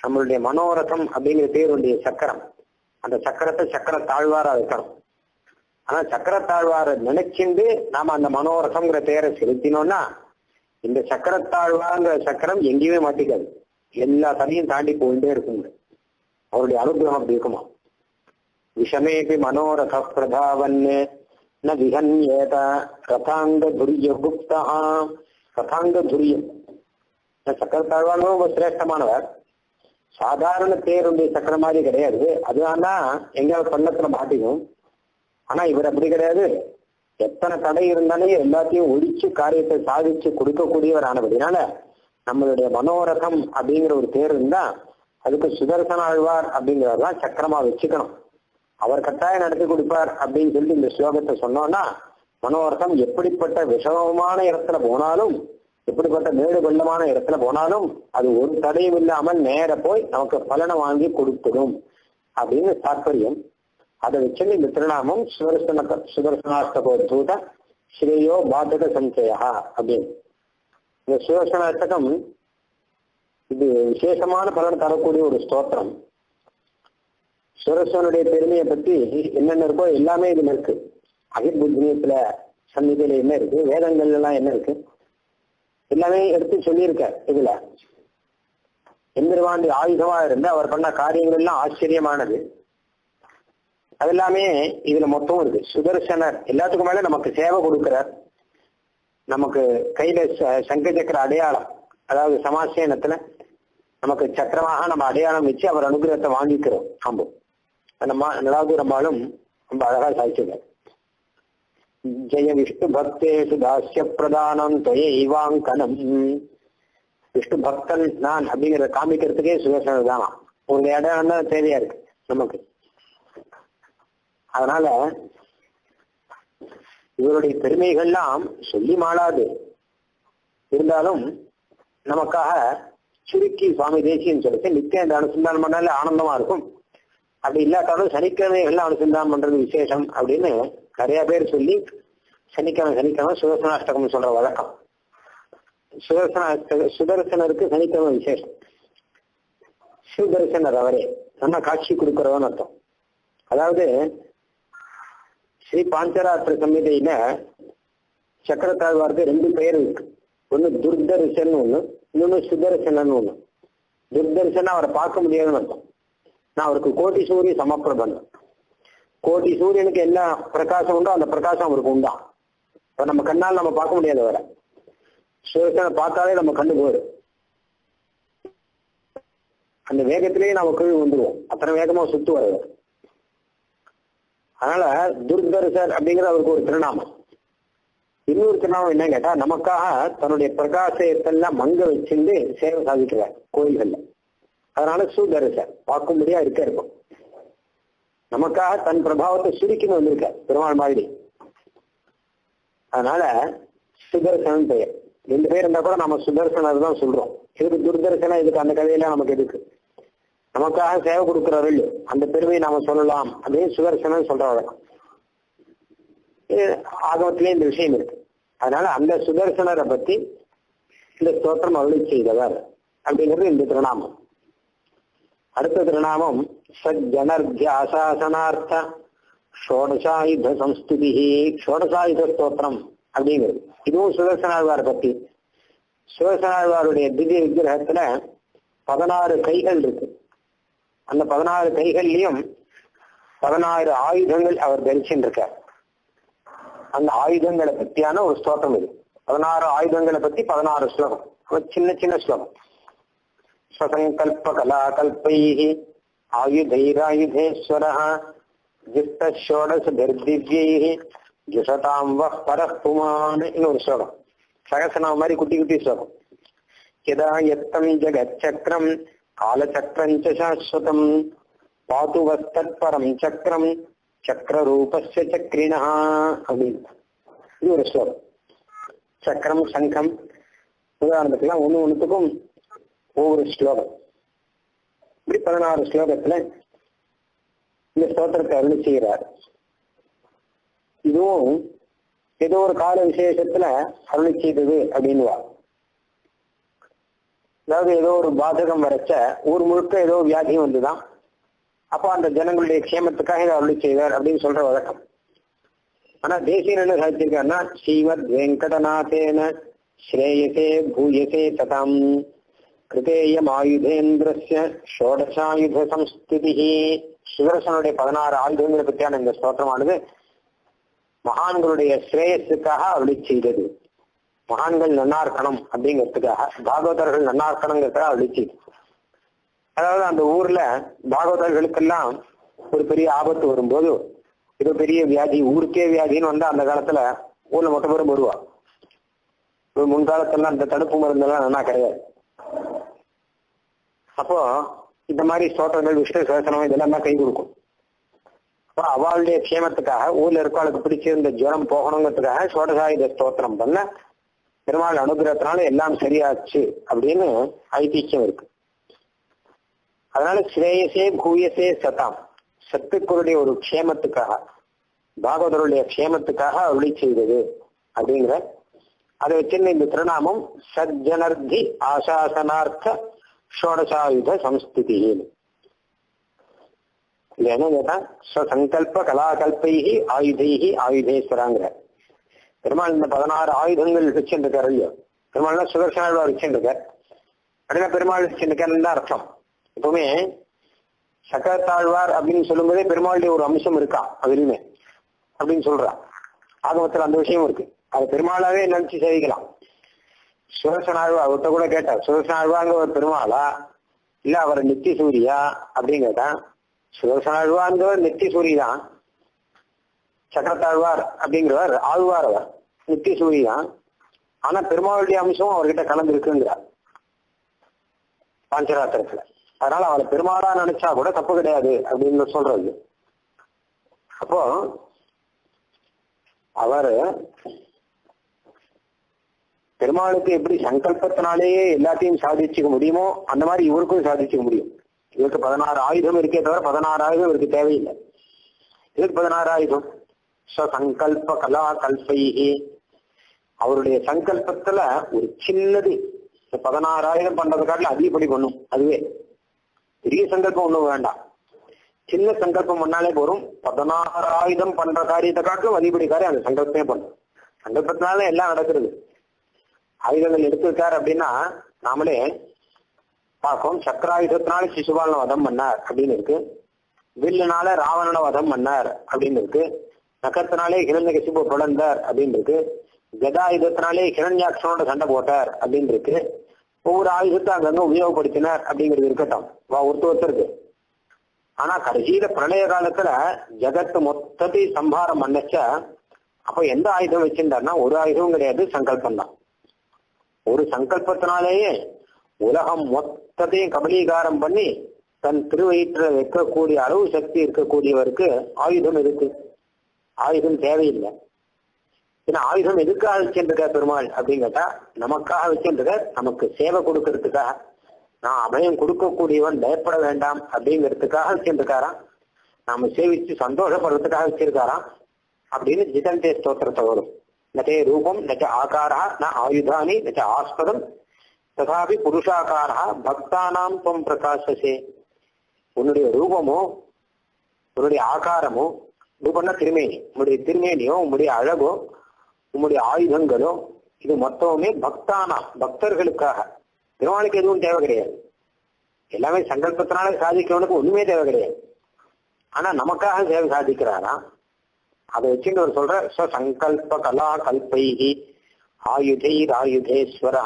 நம்மளுடைய மனோரதம் அப்படிங்கிற பேருடைய சக்கரம், அந்த சக்கரத்தை சக்கர தாழ்வாரா வைக்கணும். ஆனா சக்கர தாழ்வார நினைச்சுண்டு நாம அந்த மனோரதம்ங்கிற பேரை செலுத்தினோம்னா இந்த சக்கரத்தாழ்வாங்கிற சக்கரம் எங்கேயுமே மாட்டிக்காது, எல்லா தனியும் தாண்டி போயிட்டே இருக்குங்க. அவருடைய அனுகிரகம் அப்படி இருக்குமா. விஷமேபி மனோரத பிரதாவன் ந விஹன்யேத ரதாங்க துரிய குப்தா. ரதாங்க துரியம் சக்கரத்தாழ்வானும் ரொம்ப சிரேஷ்டமானவர். சாதாரண பேருடைய சக்கரம் மாதிரி கிடையாது. அதுதான்னா எங்கேயாவது பள்ளத்துல மாட்டிக்கும். ஆனா இவர் அப்படி கிடையாது. எத்தனை தடை இருந்தாலும் எல்லாத்தையும் ஒழிச்சு காரியத்தை சாதிச்சு கொடுக்கக்கூடியவர் ஆனபடினால நம்மளுடைய மனோரதம் அப்படிங்கிற ஒரு பேர் இருந்தா அதுக்கு சுதர்சன ஆழ்வார் அப்படிங்கிறதான் சக்கரமா வச்சுக்கணும். அவர் கட்டாயம் நடத்தி கொடுப்பார் அப்படின்னு சொல்லி இந்த ஸ்லோகத்தை சொன்னோம்னா மனோரதம் எப்படிப்பட்ட விஷமமான இடத்துல போனாலும், எப்படிப்பட்ட மேடு வெள்ளமான இடத்துல போனாலும் அது ஒரு தடையும் இல்லாமல் நேர போய் நமக்கு பலனை வாங்கி கொடுத்துடும் அப்படின்னு தாற்பயம். அதை வச்சு இந்த திருநாமம் சுதர்சனாஷ்டகோத்பூத ஸ்ரேயோ பாதக சஞ்சயா அப்படின்னு. இந்த சுதர்சனாஷ்டகம் இது விசேஷமான பலன் தரக்கூடிய ஒரு ஸ்தோத்திரம். சுதர்சனுடைய பெருமையை பத்தி என்னென்ன இருக்கோ எல்லாமே இதுல இருக்கு. அகிர்புத்தியத்துல சந்நிதியில என்ன இருக்கு, வேதங்கள்ல எல்லாம் என்ன இருக்கு, எல்லாமே எடுத்து சொல்லியிருக்க. இதுல எந்திரவாண்டி ஆயுதமா இருந்து அவர் பண்ண காரியங்கள் எல்லாம் ஆச்சரியமானது. அது எல்லாமே இதுல மொத்தம் இருக்கு. சுதர்சனர் எல்லாத்துக்கும் மேல நமக்கு சேவை கொடுக்கிறார். நமக்கு கையில சங்க சக்கர அடையாளம், அதாவது சமாசேனத்துல நமக்கு சக்கரமாக நம்ம அடையாளம் வச்சு அவர் அனுகிரகத்தை வாங்கிக்கிறோம். ஆம்போ நம்ம நலாது நம்மளும் ரொம்ப அழகா சாதிச்சிருக்கார். ஜெய விஷ்ணு பக்தேஷு தாஸ்ய பிரதானம் தொயைவாங்கனம். விஷ்ணு பக்தன் நான் அப்படிங்கிறத காமிக்கிறதுக்கே சுதர்சனர் தானா ஒரு இடம் தான் தேவையா இருக்கு நமக்கு. அதனால இவருடைய பெருமைகள்லாம் சொல்லி மாளாது. இருந்தாலும் நமக்காக சுருக்கி சுவாமி தேசியம் சொல்லிட்டு நித்தியம் இந்த அனுசந்தானம் பண்ணாலே ஆனந்தமா இருக்கும். அப்படி இல்லாட்டாலும் சனிக்கிழமைகள்லாம் அனுசந்தானம் பண்றது விசேஷம் அப்படின்னு நிறைய பேர் சொல்லி சனிக்கிழமை சுதர்சனாஷ்டகம் சொல்ற வழக்கம். சுதர்சனருக்கு சனிக்கிழமை விசேஷம். சுதர்சனர் அவரே நல்லா காட்சி கொடுக்கிறவன்னு அர்த்தம். அதாவது ஸ்ரீ பாஞ்சராத்திர சம்ஹிதையில சக்கரத்தாழ்வாருக்கு 2 பெயர் இருக்கு. ஒண்ணு துர்தர்சன் ஒண்ணு, இன்னொன்னு சுதர்சனன் ஒண்ணு. துர்தர்சன் அவரை பார்க்க முடியாதுன்னு அர்த்தம். நான் அவருக்கு கோட்டி சூரிய சமப்பிரபன். கோட்டி சூரியனுக்கு என்ன பிரகாசம் உண்டோ அந்த பிரகாசம் அவருக்கு உண்டா. நம்ம கண்ணால் நம்ம பார்க்க முடியாது அவரை. சுதர்சனை பார்த்தாலே நம்ம கண்ணு போயிடும். அந்த வேகத்திலேயே நம்ம கீழ் வந்துடுவோம். அத்தனை வேகமா சுத்து வருது. அதனால துர்தர்சர் அப்படிங்கிற அவருக்கு ஒரு திருநாமம். இன்னொரு திருநாமம் என்ன கேட்டா நமக்காக தன்னுடைய பிரகாசத்தெல்லாம் மங்க வச்சிருந்து சேவை சாதிக்கிறார் கோயில்கள்ல. அதனால சுதர்சர் பார்க்கும்படியா இருக்கும். நமக்காக தன் பிரபாவத்தை சுருக்கின்னு வந்திருக்க பெருமாள் மாதிரி. அதனால சுதர்சனன் பெயர். 2 பேர் இருந்தா கூட நம்ம சுதர்சனர் தான் சொல்றோம். இதுக்கு துர்தர்சனம், இதுக்கு அந்த கதையெல்லாம் நமக்கு எதுக்கு. நமக்காக சேவை கொடுக்கிறார்கள் அந்த பெருமையை நாம சொல்லலாம் அப்படின்னு சுதர்சனன் சொல்ற வழக்கம். ஆகமத்திலே இந்த விஷயம் இருக்கு. அதனால அந்த சுதர்சனரை பத்தி இந்த ஸ்தோத்திரம் அருளி செய்தவர் அப்படிங்கிறது இந்த திருநாமம். அடுத்த திருநாமம் சஜ்ஜனர்த்தியாசாசனார்த்த ஷோடசாயுத சம்ஸ்துதி. ஷோடசாயுத ஸ்தோத்திரம் அப்படிங்கிறது இதுவும் சுதர்சனாழ்வார் பத்தி. சுதர்சனாழ்வாருடைய திவ்ய விக்கிரகத்துல 16 கைகள் இருக்கு. அந்த 16 கைகள்லயும் 16 ஆயுதங்கள் அவர் தரிச்சுருக்கார். அந்த ஆயுதங்களை பத்தியான ஒரு ஸ்லோகம் இது. 16 ஆயுதங்களை பத்தி 16 ஸ்லோகம். சின்ன சின்ன ஸ்லோகம். ஸ்வசங்கல்ப கலா கல்பைஹி ஆயுதைராயுதேஸ்வரஹ ஜிஷ்டஷோடசதிர்திவ்யைஹி ஜுஷதாம் வஹ் பரஹ் புமான். இன்னொரு ஸ்லோகம் சகசநாம மாதிரி குட்டி குட்டி ஸ்லோகம். யதா யத்தம் ஜகச்சக்ரம் காலச்சக்ரஞ்ச சாஸ்வதம் பாது வஸ்தத்பரம் சக்ரம் சக்கரரூபஸ்ய சக்ரிணஹ அப்படின்னு இது ஒரு ஸ்லோகம். சக்கரம் சங்கம் உதாரணத்துக்குலாம் ஒண்ணுத்துக்கும் ஒவ்வொரு ஸ்லோகம். இப்படி 16 ஸ்லோகத்துல இந்த ஸ்தோத்திரத்தை அருளி செய்கிறார். இதுவும் ஏதோ ஒரு கால விசேஷத்துல அருளி செய்தது அப்படின்னுவா. அதாவது ஏதோ ஒரு பாதகம் வரைச்ச ஊர் முழுக்க ஏதோ வியாதியும் வந்துதான். அப்போ அந்த ஜனங்களுடைய க்ஷேமத்துக்காக இதை அருளி செய்வார் அப்படின்னு சொல்ற வழக்கம். ஆனா தேசியன் என்ன சாதிச்சிருக்காருன்னா, ஸ்ரீமத் வெங்கடநாதேன ஸ்ரேயசே பூயசே ததாம் கிருதேயம் ஆயுதேந்திரஸ்ய ஷோடசாயுத சம்ஸ்திதி. சுதர்சனுடைய 16 ஆயுதங்களை பற்றியான இந்த ஸ்தோத்திரமானது மகான்களுடைய ஸ்ரேயஸுக்காக அருளி செய்தது. மகான்கள் நன்னார்க்கணும் அப்படிங்கிறதுக்காக, பாகவதர்கள் நன்னார்க்கணுங்கிறதுக்காக அருளி செய்து. அதாவது அந்த ஊர்ல பாகவதர்களுக்கெல்லாம் ஒரு பெரிய ஆபத்து வரும்போது, இது பெரிய வியாதி, ஊருக்கே வியாதின்னு வந்தா அந்த காலத்துல ஊர்ல மொத்த பேரும் வருவா. முன்காலத்துல அந்த தடுப்பு மருந்தெல்லாம் நல்லா கிடையாது. அப்போ இந்த மாதிரி ஸ்தோத்திரங்கள், விஷ்ணு சகஸ்ரநாமம் இதெல்லாம் தான் கை கொடுக்கும். அப்போ அவளுடைய க்ஷேமத்துக்காக, ஊர்ல இருக்கவளுக்கு பிடிச்சிருந்த ஜுரம் போகணுங்கிறதுக்காக ஷோடசாயுத ஸ்தோத்திரம் பண்ண பெருமாள் அனுகிரகத்தினால எல்லாம் சரியாச்சு அப்படின்னு ஐதிஹ்யம் இருக்கு. அதனால ஸ்ரேயசே பூயசே சதாம், சத்துக்களுடைய ஒரு க்ஷேமத்துக்காக, பாகவதருடைய க்ஷேமத்துக்காக அருளி செய்தது அப்படிங்கிற அதை வச்சிருந்த இந்த திருநாமம் சஜ்ஜனர்த்தி ஆசாசனார்த்த ஷோடசாயுத சம்ஸ்திதி. இது என்ன கேட்டா, ஸ்வசங்கல்ப கலாகல்பைகி ஆயுதைகி ஆயுதேஸ்வராங்கிற பெருமாள் இந்த 16 ஆயுதங்கள் வச்சுருக்காரு இல்லையோ. பெருமாள்னா சுதர்சனாழ்வார் வச்சுருக்கார் அப்படின்னா பெருமாள் வச்சுருக்காருன்னு தான் அர்த்தம். எப்பவுமே சக்கரத்தாழ்வார் அப்படின்னு சொல்லும்போதே பெருமாளுடைய ஒரு அம்சம் இருக்கா அதுலயுமே அப்படின்னு சொல்றான். ஆகமத்துல அந்த விஷயம் இருக்கு. அது பெருமாளாவே நினைச்சு சேவிக்கலாம். சுதர்சனாழ்வார் அவர்கிட்ட கூட கேட்டார், சுதர்சனாழ்வாங்க ஒரு பெருமாளா இல்ல அவர் நித்திய சூரியா அப்படின்னு கேட்டான். சுதர்சனாழ்வார்ந்தவர் நித்திய சூரிய தான், சக்கரத்தாழ்வார் அப்படிங்கிறவர் ஆழ்வார், அவர் நித்திய சூரிய தான். ஆனா பெருமாளுடைய அம்சம் அவர்கிட்ட கலந்து இருக்குங்கிறார் பாஞ்சராத்திரத்துல. அதனால அவரை பெருமாளா நினைச்சா கூட தப்பு கிடையாது அப்படின்னு சொல்றது. அப்போ அவரு பெருமாளுக்கு எப்படி சங்கல்பத்தினாலேயே எல்லாத்தையும் சாதிச்சுக்க முடியுமோ அந்த மாதிரி இவருக்கும் சாதிச்சுக்க முடியும். இவருக்கு 16 ஆயுதம் இருக்கே தவிர 16 ஆயுதம் இவருக்கு தேவையில்லை. இதுக்கு 16 ஆயுதம் சங்கல்ப கலா கல்பைகி. அவருடைய சங்கல்பத்துல ஒரு சின்னது 16 ஆயுதம் பண்றது காட்டில அதிகப்படி பண்ணும். அதுவே பெரிய சங்கல்பம் ஒண்ணும் வேண்டாம், சின்ன சங்கல்பம் பண்ணாலே போரும். 16 ஆயுதம் பண்ற காரியத்தை காட்டிலும் அதிகப்படி காரியம் அந்த சங்கல்பமே பண்ணும். சங்கல்பத்தினால எல்லாம் நடக்கிறது. ஆயுதங்கள் எடுத்திருக்காரு அப்படின்னா நாமளே பார்ப்போம். சக்கராயுதத்தினால சிசுபாலன வதம் பண்ணார் அப்படின்னு இருக்கு, வில்லுனால ராவணன வதம் பண்ணார் அப்படின்னு இருக்கு, நகத்தினாலே ஹிரண்யகசிபு பிளந்தார் அப்படின்னு இருக்கு, கதாயுதத்தினாலே ஹிரண்யாட்சனோட சண்டை போட்டார் அப்படின்னு இருக்கு. ஒவ்வொரு ஆயுதத்தை அங்கங்க உபயோகப்படுத்தினார் அப்படிங்கிறது இருக்கட்டும், ஒருத்தருக்கு. ஆனா கடைசியில பிரளய காலத்துல ஜகத்து மொத்தத்தை சம்ஹாரம் பண்ணச்சா அப்ப எந்த ஆயுதம் வச்சிருந்தாருன்னா ஒரு ஆயுதமும் கிடையாது, சங்கல்பம் தான். ஒரு சங்கல்பத்தினாலேயே உலகம் மொத்தத்தையும் கபலீகாரம் பண்ணி தன் திருவயிற்ற வைக்கக்கூடிய அளவு சக்தி இருக்கக்கூடியவருக்கு ஆயுதம் இருக்கு. ஆயுதம் தேவையில்லை. ஏன்னா ஆயுதம் எதுக்காக வச்சுருக்க பெருமாள் அப்படின்னு கேட்டா, நமக்காக வச்சுருக்க, நமக்கு சேவை கொடுக்கறதுக்காக, நான் அபயம் கொடுக்கக்கூடியவன் பயப்பட வேண்டாம் அப்படிங்கிறதுக்காக வச்சிருக்காராம். நாம சேவிச்சு சந்தோஷப்படுறதுக்காக வச்சிருக்காராம் அப்படின்னு ஜிதந்தே ஸ்தோத்திரத்தை வரும். நே ரூபம் நச்ச ஆகாரா ந ஆயுதானி நச்ச ஆஸ்பதம் ததாபி புருஷாகாரா பக்தானாம் துவம் பிரகாசசே. உன்னுடைய ரூபமோ உன்னுடைய ஆகாரமோ, ரூபம்னா திருமேனி, உன்னுடைய திருமேனியோ உன்னுடைய அழகோ உன்னுடைய ஆயுதங்களோ இது மொத்தமுமே பக்தானாம் பக்தர்களுக்காக. பெருமாளுக்கு எதுவும் தேவை கிடையாது. எல்லாமே சங்கல்பத்தினால சாதிக்கிறவனுக்கு ஒண்ணுமே தேவை கிடையாது. ஆனா நமக்காக சேவை சாதிக்கிறாரா, அதை வச்சுட்டு அவர் சொல்ற சங்கல்ப கலா கல்பைகி ஆயுதை ஆயுதேஸ்வரா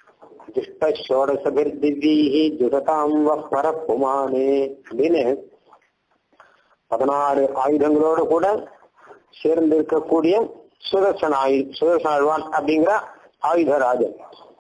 துஷ்டோடசபிர் திவ்யீஹி ஜுகதாம் வர புமானே அப்படின்னு 16 ஆயுதங்களோடு கூட சேர்ந்து இருக்கக்கூடிய சுதர்சனாழ்வான் அப்படிங்கிற ஆயுதராஜன்.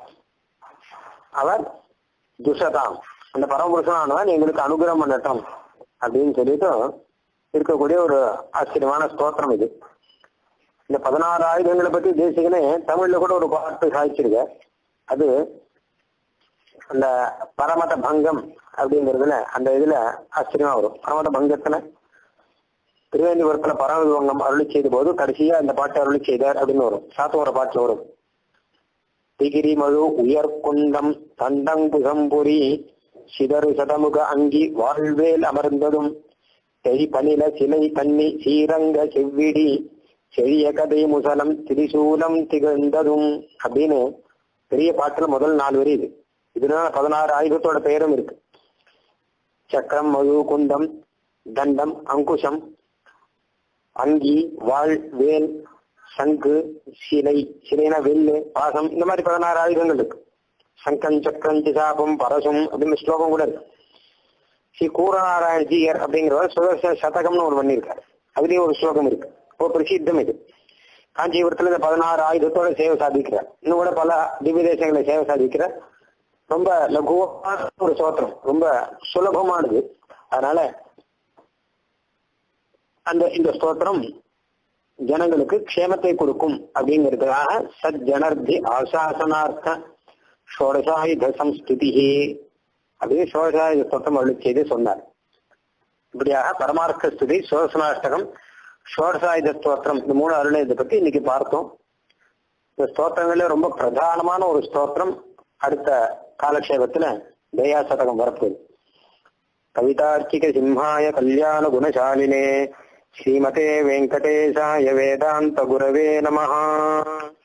அவர் துஷதாம், அந்த பரமபுருஷனானவன் எங்களுக்கு அனுகிரகம் பண்ணட்டும் அப்படின்னு சொல்லிட்டு இருக்கக்கூடிய ஒரு ஆச்சரியமான ஸ்தோத்திரம் இது. இந்த 16 ஆயுதங்களை பத்தி தேசிகனே தமிழ்ல கூட ஒரு பாட்டு சாதிச்சிருக்க. அது அந்த பரமத பங்கம் அப்படிங்கிறதுல அந்த இதுல ஆச்சரியமா வரும். பரமத பங்கத்துல திருவேந்திபுரத்துல பரமவிபங்கம் அருளி செய்த போது கடைசியா அந்த பாட்டு அருளி செய்தார் அப்படின்னு வரும். சாத்தோர பாட்டுல வரும். திகிரிமழு உயர்குண்டம் தண்டங்குசம்புரி சிதறு சதமுக அங்கி வாழ்வேல் அமர்ந்ததும் செய் பனில சிலை கண்ணி சீரங்க செவ்விடி செழிய கதை முசலம் திரிசூலம் திகழ்ந்ததும் அப்படின்னு பெரிய பாட்டுல முதல் 4 வரி இது. இதனால 16 ஆயுதத்தோட பெயரும் இருக்கு. சக்கரம், மழு, குண்டம், தண்டம், அங்குஷம், அங்கி, வாழ், வேல், சங்கு, சிலை, சிலைனா வெல்லு, பாசம், இந்த மாதிரி 16 ஆயுதங்கள் இருக்கு. சங்கம், சக்கரம், சிசாபம், பரசும் அப்படின்னு ஸ்லோகம் கூட இருக்கு. ஸ்ரீ கூரநாராயண ஜீயர் அப்படிங்கிறவர் சுதர்சன சதகம்னு ஒரு பண்ணியிருக்காரு. அதுலயும் ஒரு ஸ்லோகம் இருக்கு. ரொம்ப பிரசித்தம் இது. காஞ்சிபுரத்துல இந்த 16 ஆயுதத்தோட சேவை சாதிக்கிறார். இன்னும் கூட பல திவ்ய தேசங்களை சேவை சாதிக்கிறார். ரொம்ப லகுவான ஒரு ஸ்தோத்திரம், ரொம்ப சுலபமானது. அதனால இந்த ஸ்தோத்திரம் ஜனங்களுக்கு க்ஷேமத்தை கொடுக்கும் அப்படிங்கிறதுக்காக சஜ்ஜனர்தி ஆசாசனார்த்த ஷோடசாயுத சம்ஸ்துதி அப்படின்னு ஷோடசாயுத ஸ்தோத்திரம் அருள் செய்து சொன்னார். இப்படியாக பரமார்த்த ஸ்துதி, சோடசனாஷ்டகம், ஷோடசாயுத ஸ்தோத்திரம், இந்த 3 அருளை இதை பத்தி இன்னைக்கு பார்த்தோம். இந்த ஸ்தோத்திரங்கள்ல ரொம்ப பிரதானமான ஒரு ஸ்தோத்திரம் அடுத்த காலக்ஷேபத்துல தயா சதகம் வரப்போகுது. கவிதார்க்கிக சிம்ஹாய கல்யாண குணசாலினே ஸ்ரீமதே வெங்கடேசாய வேதாந்த குரவே நமஹ.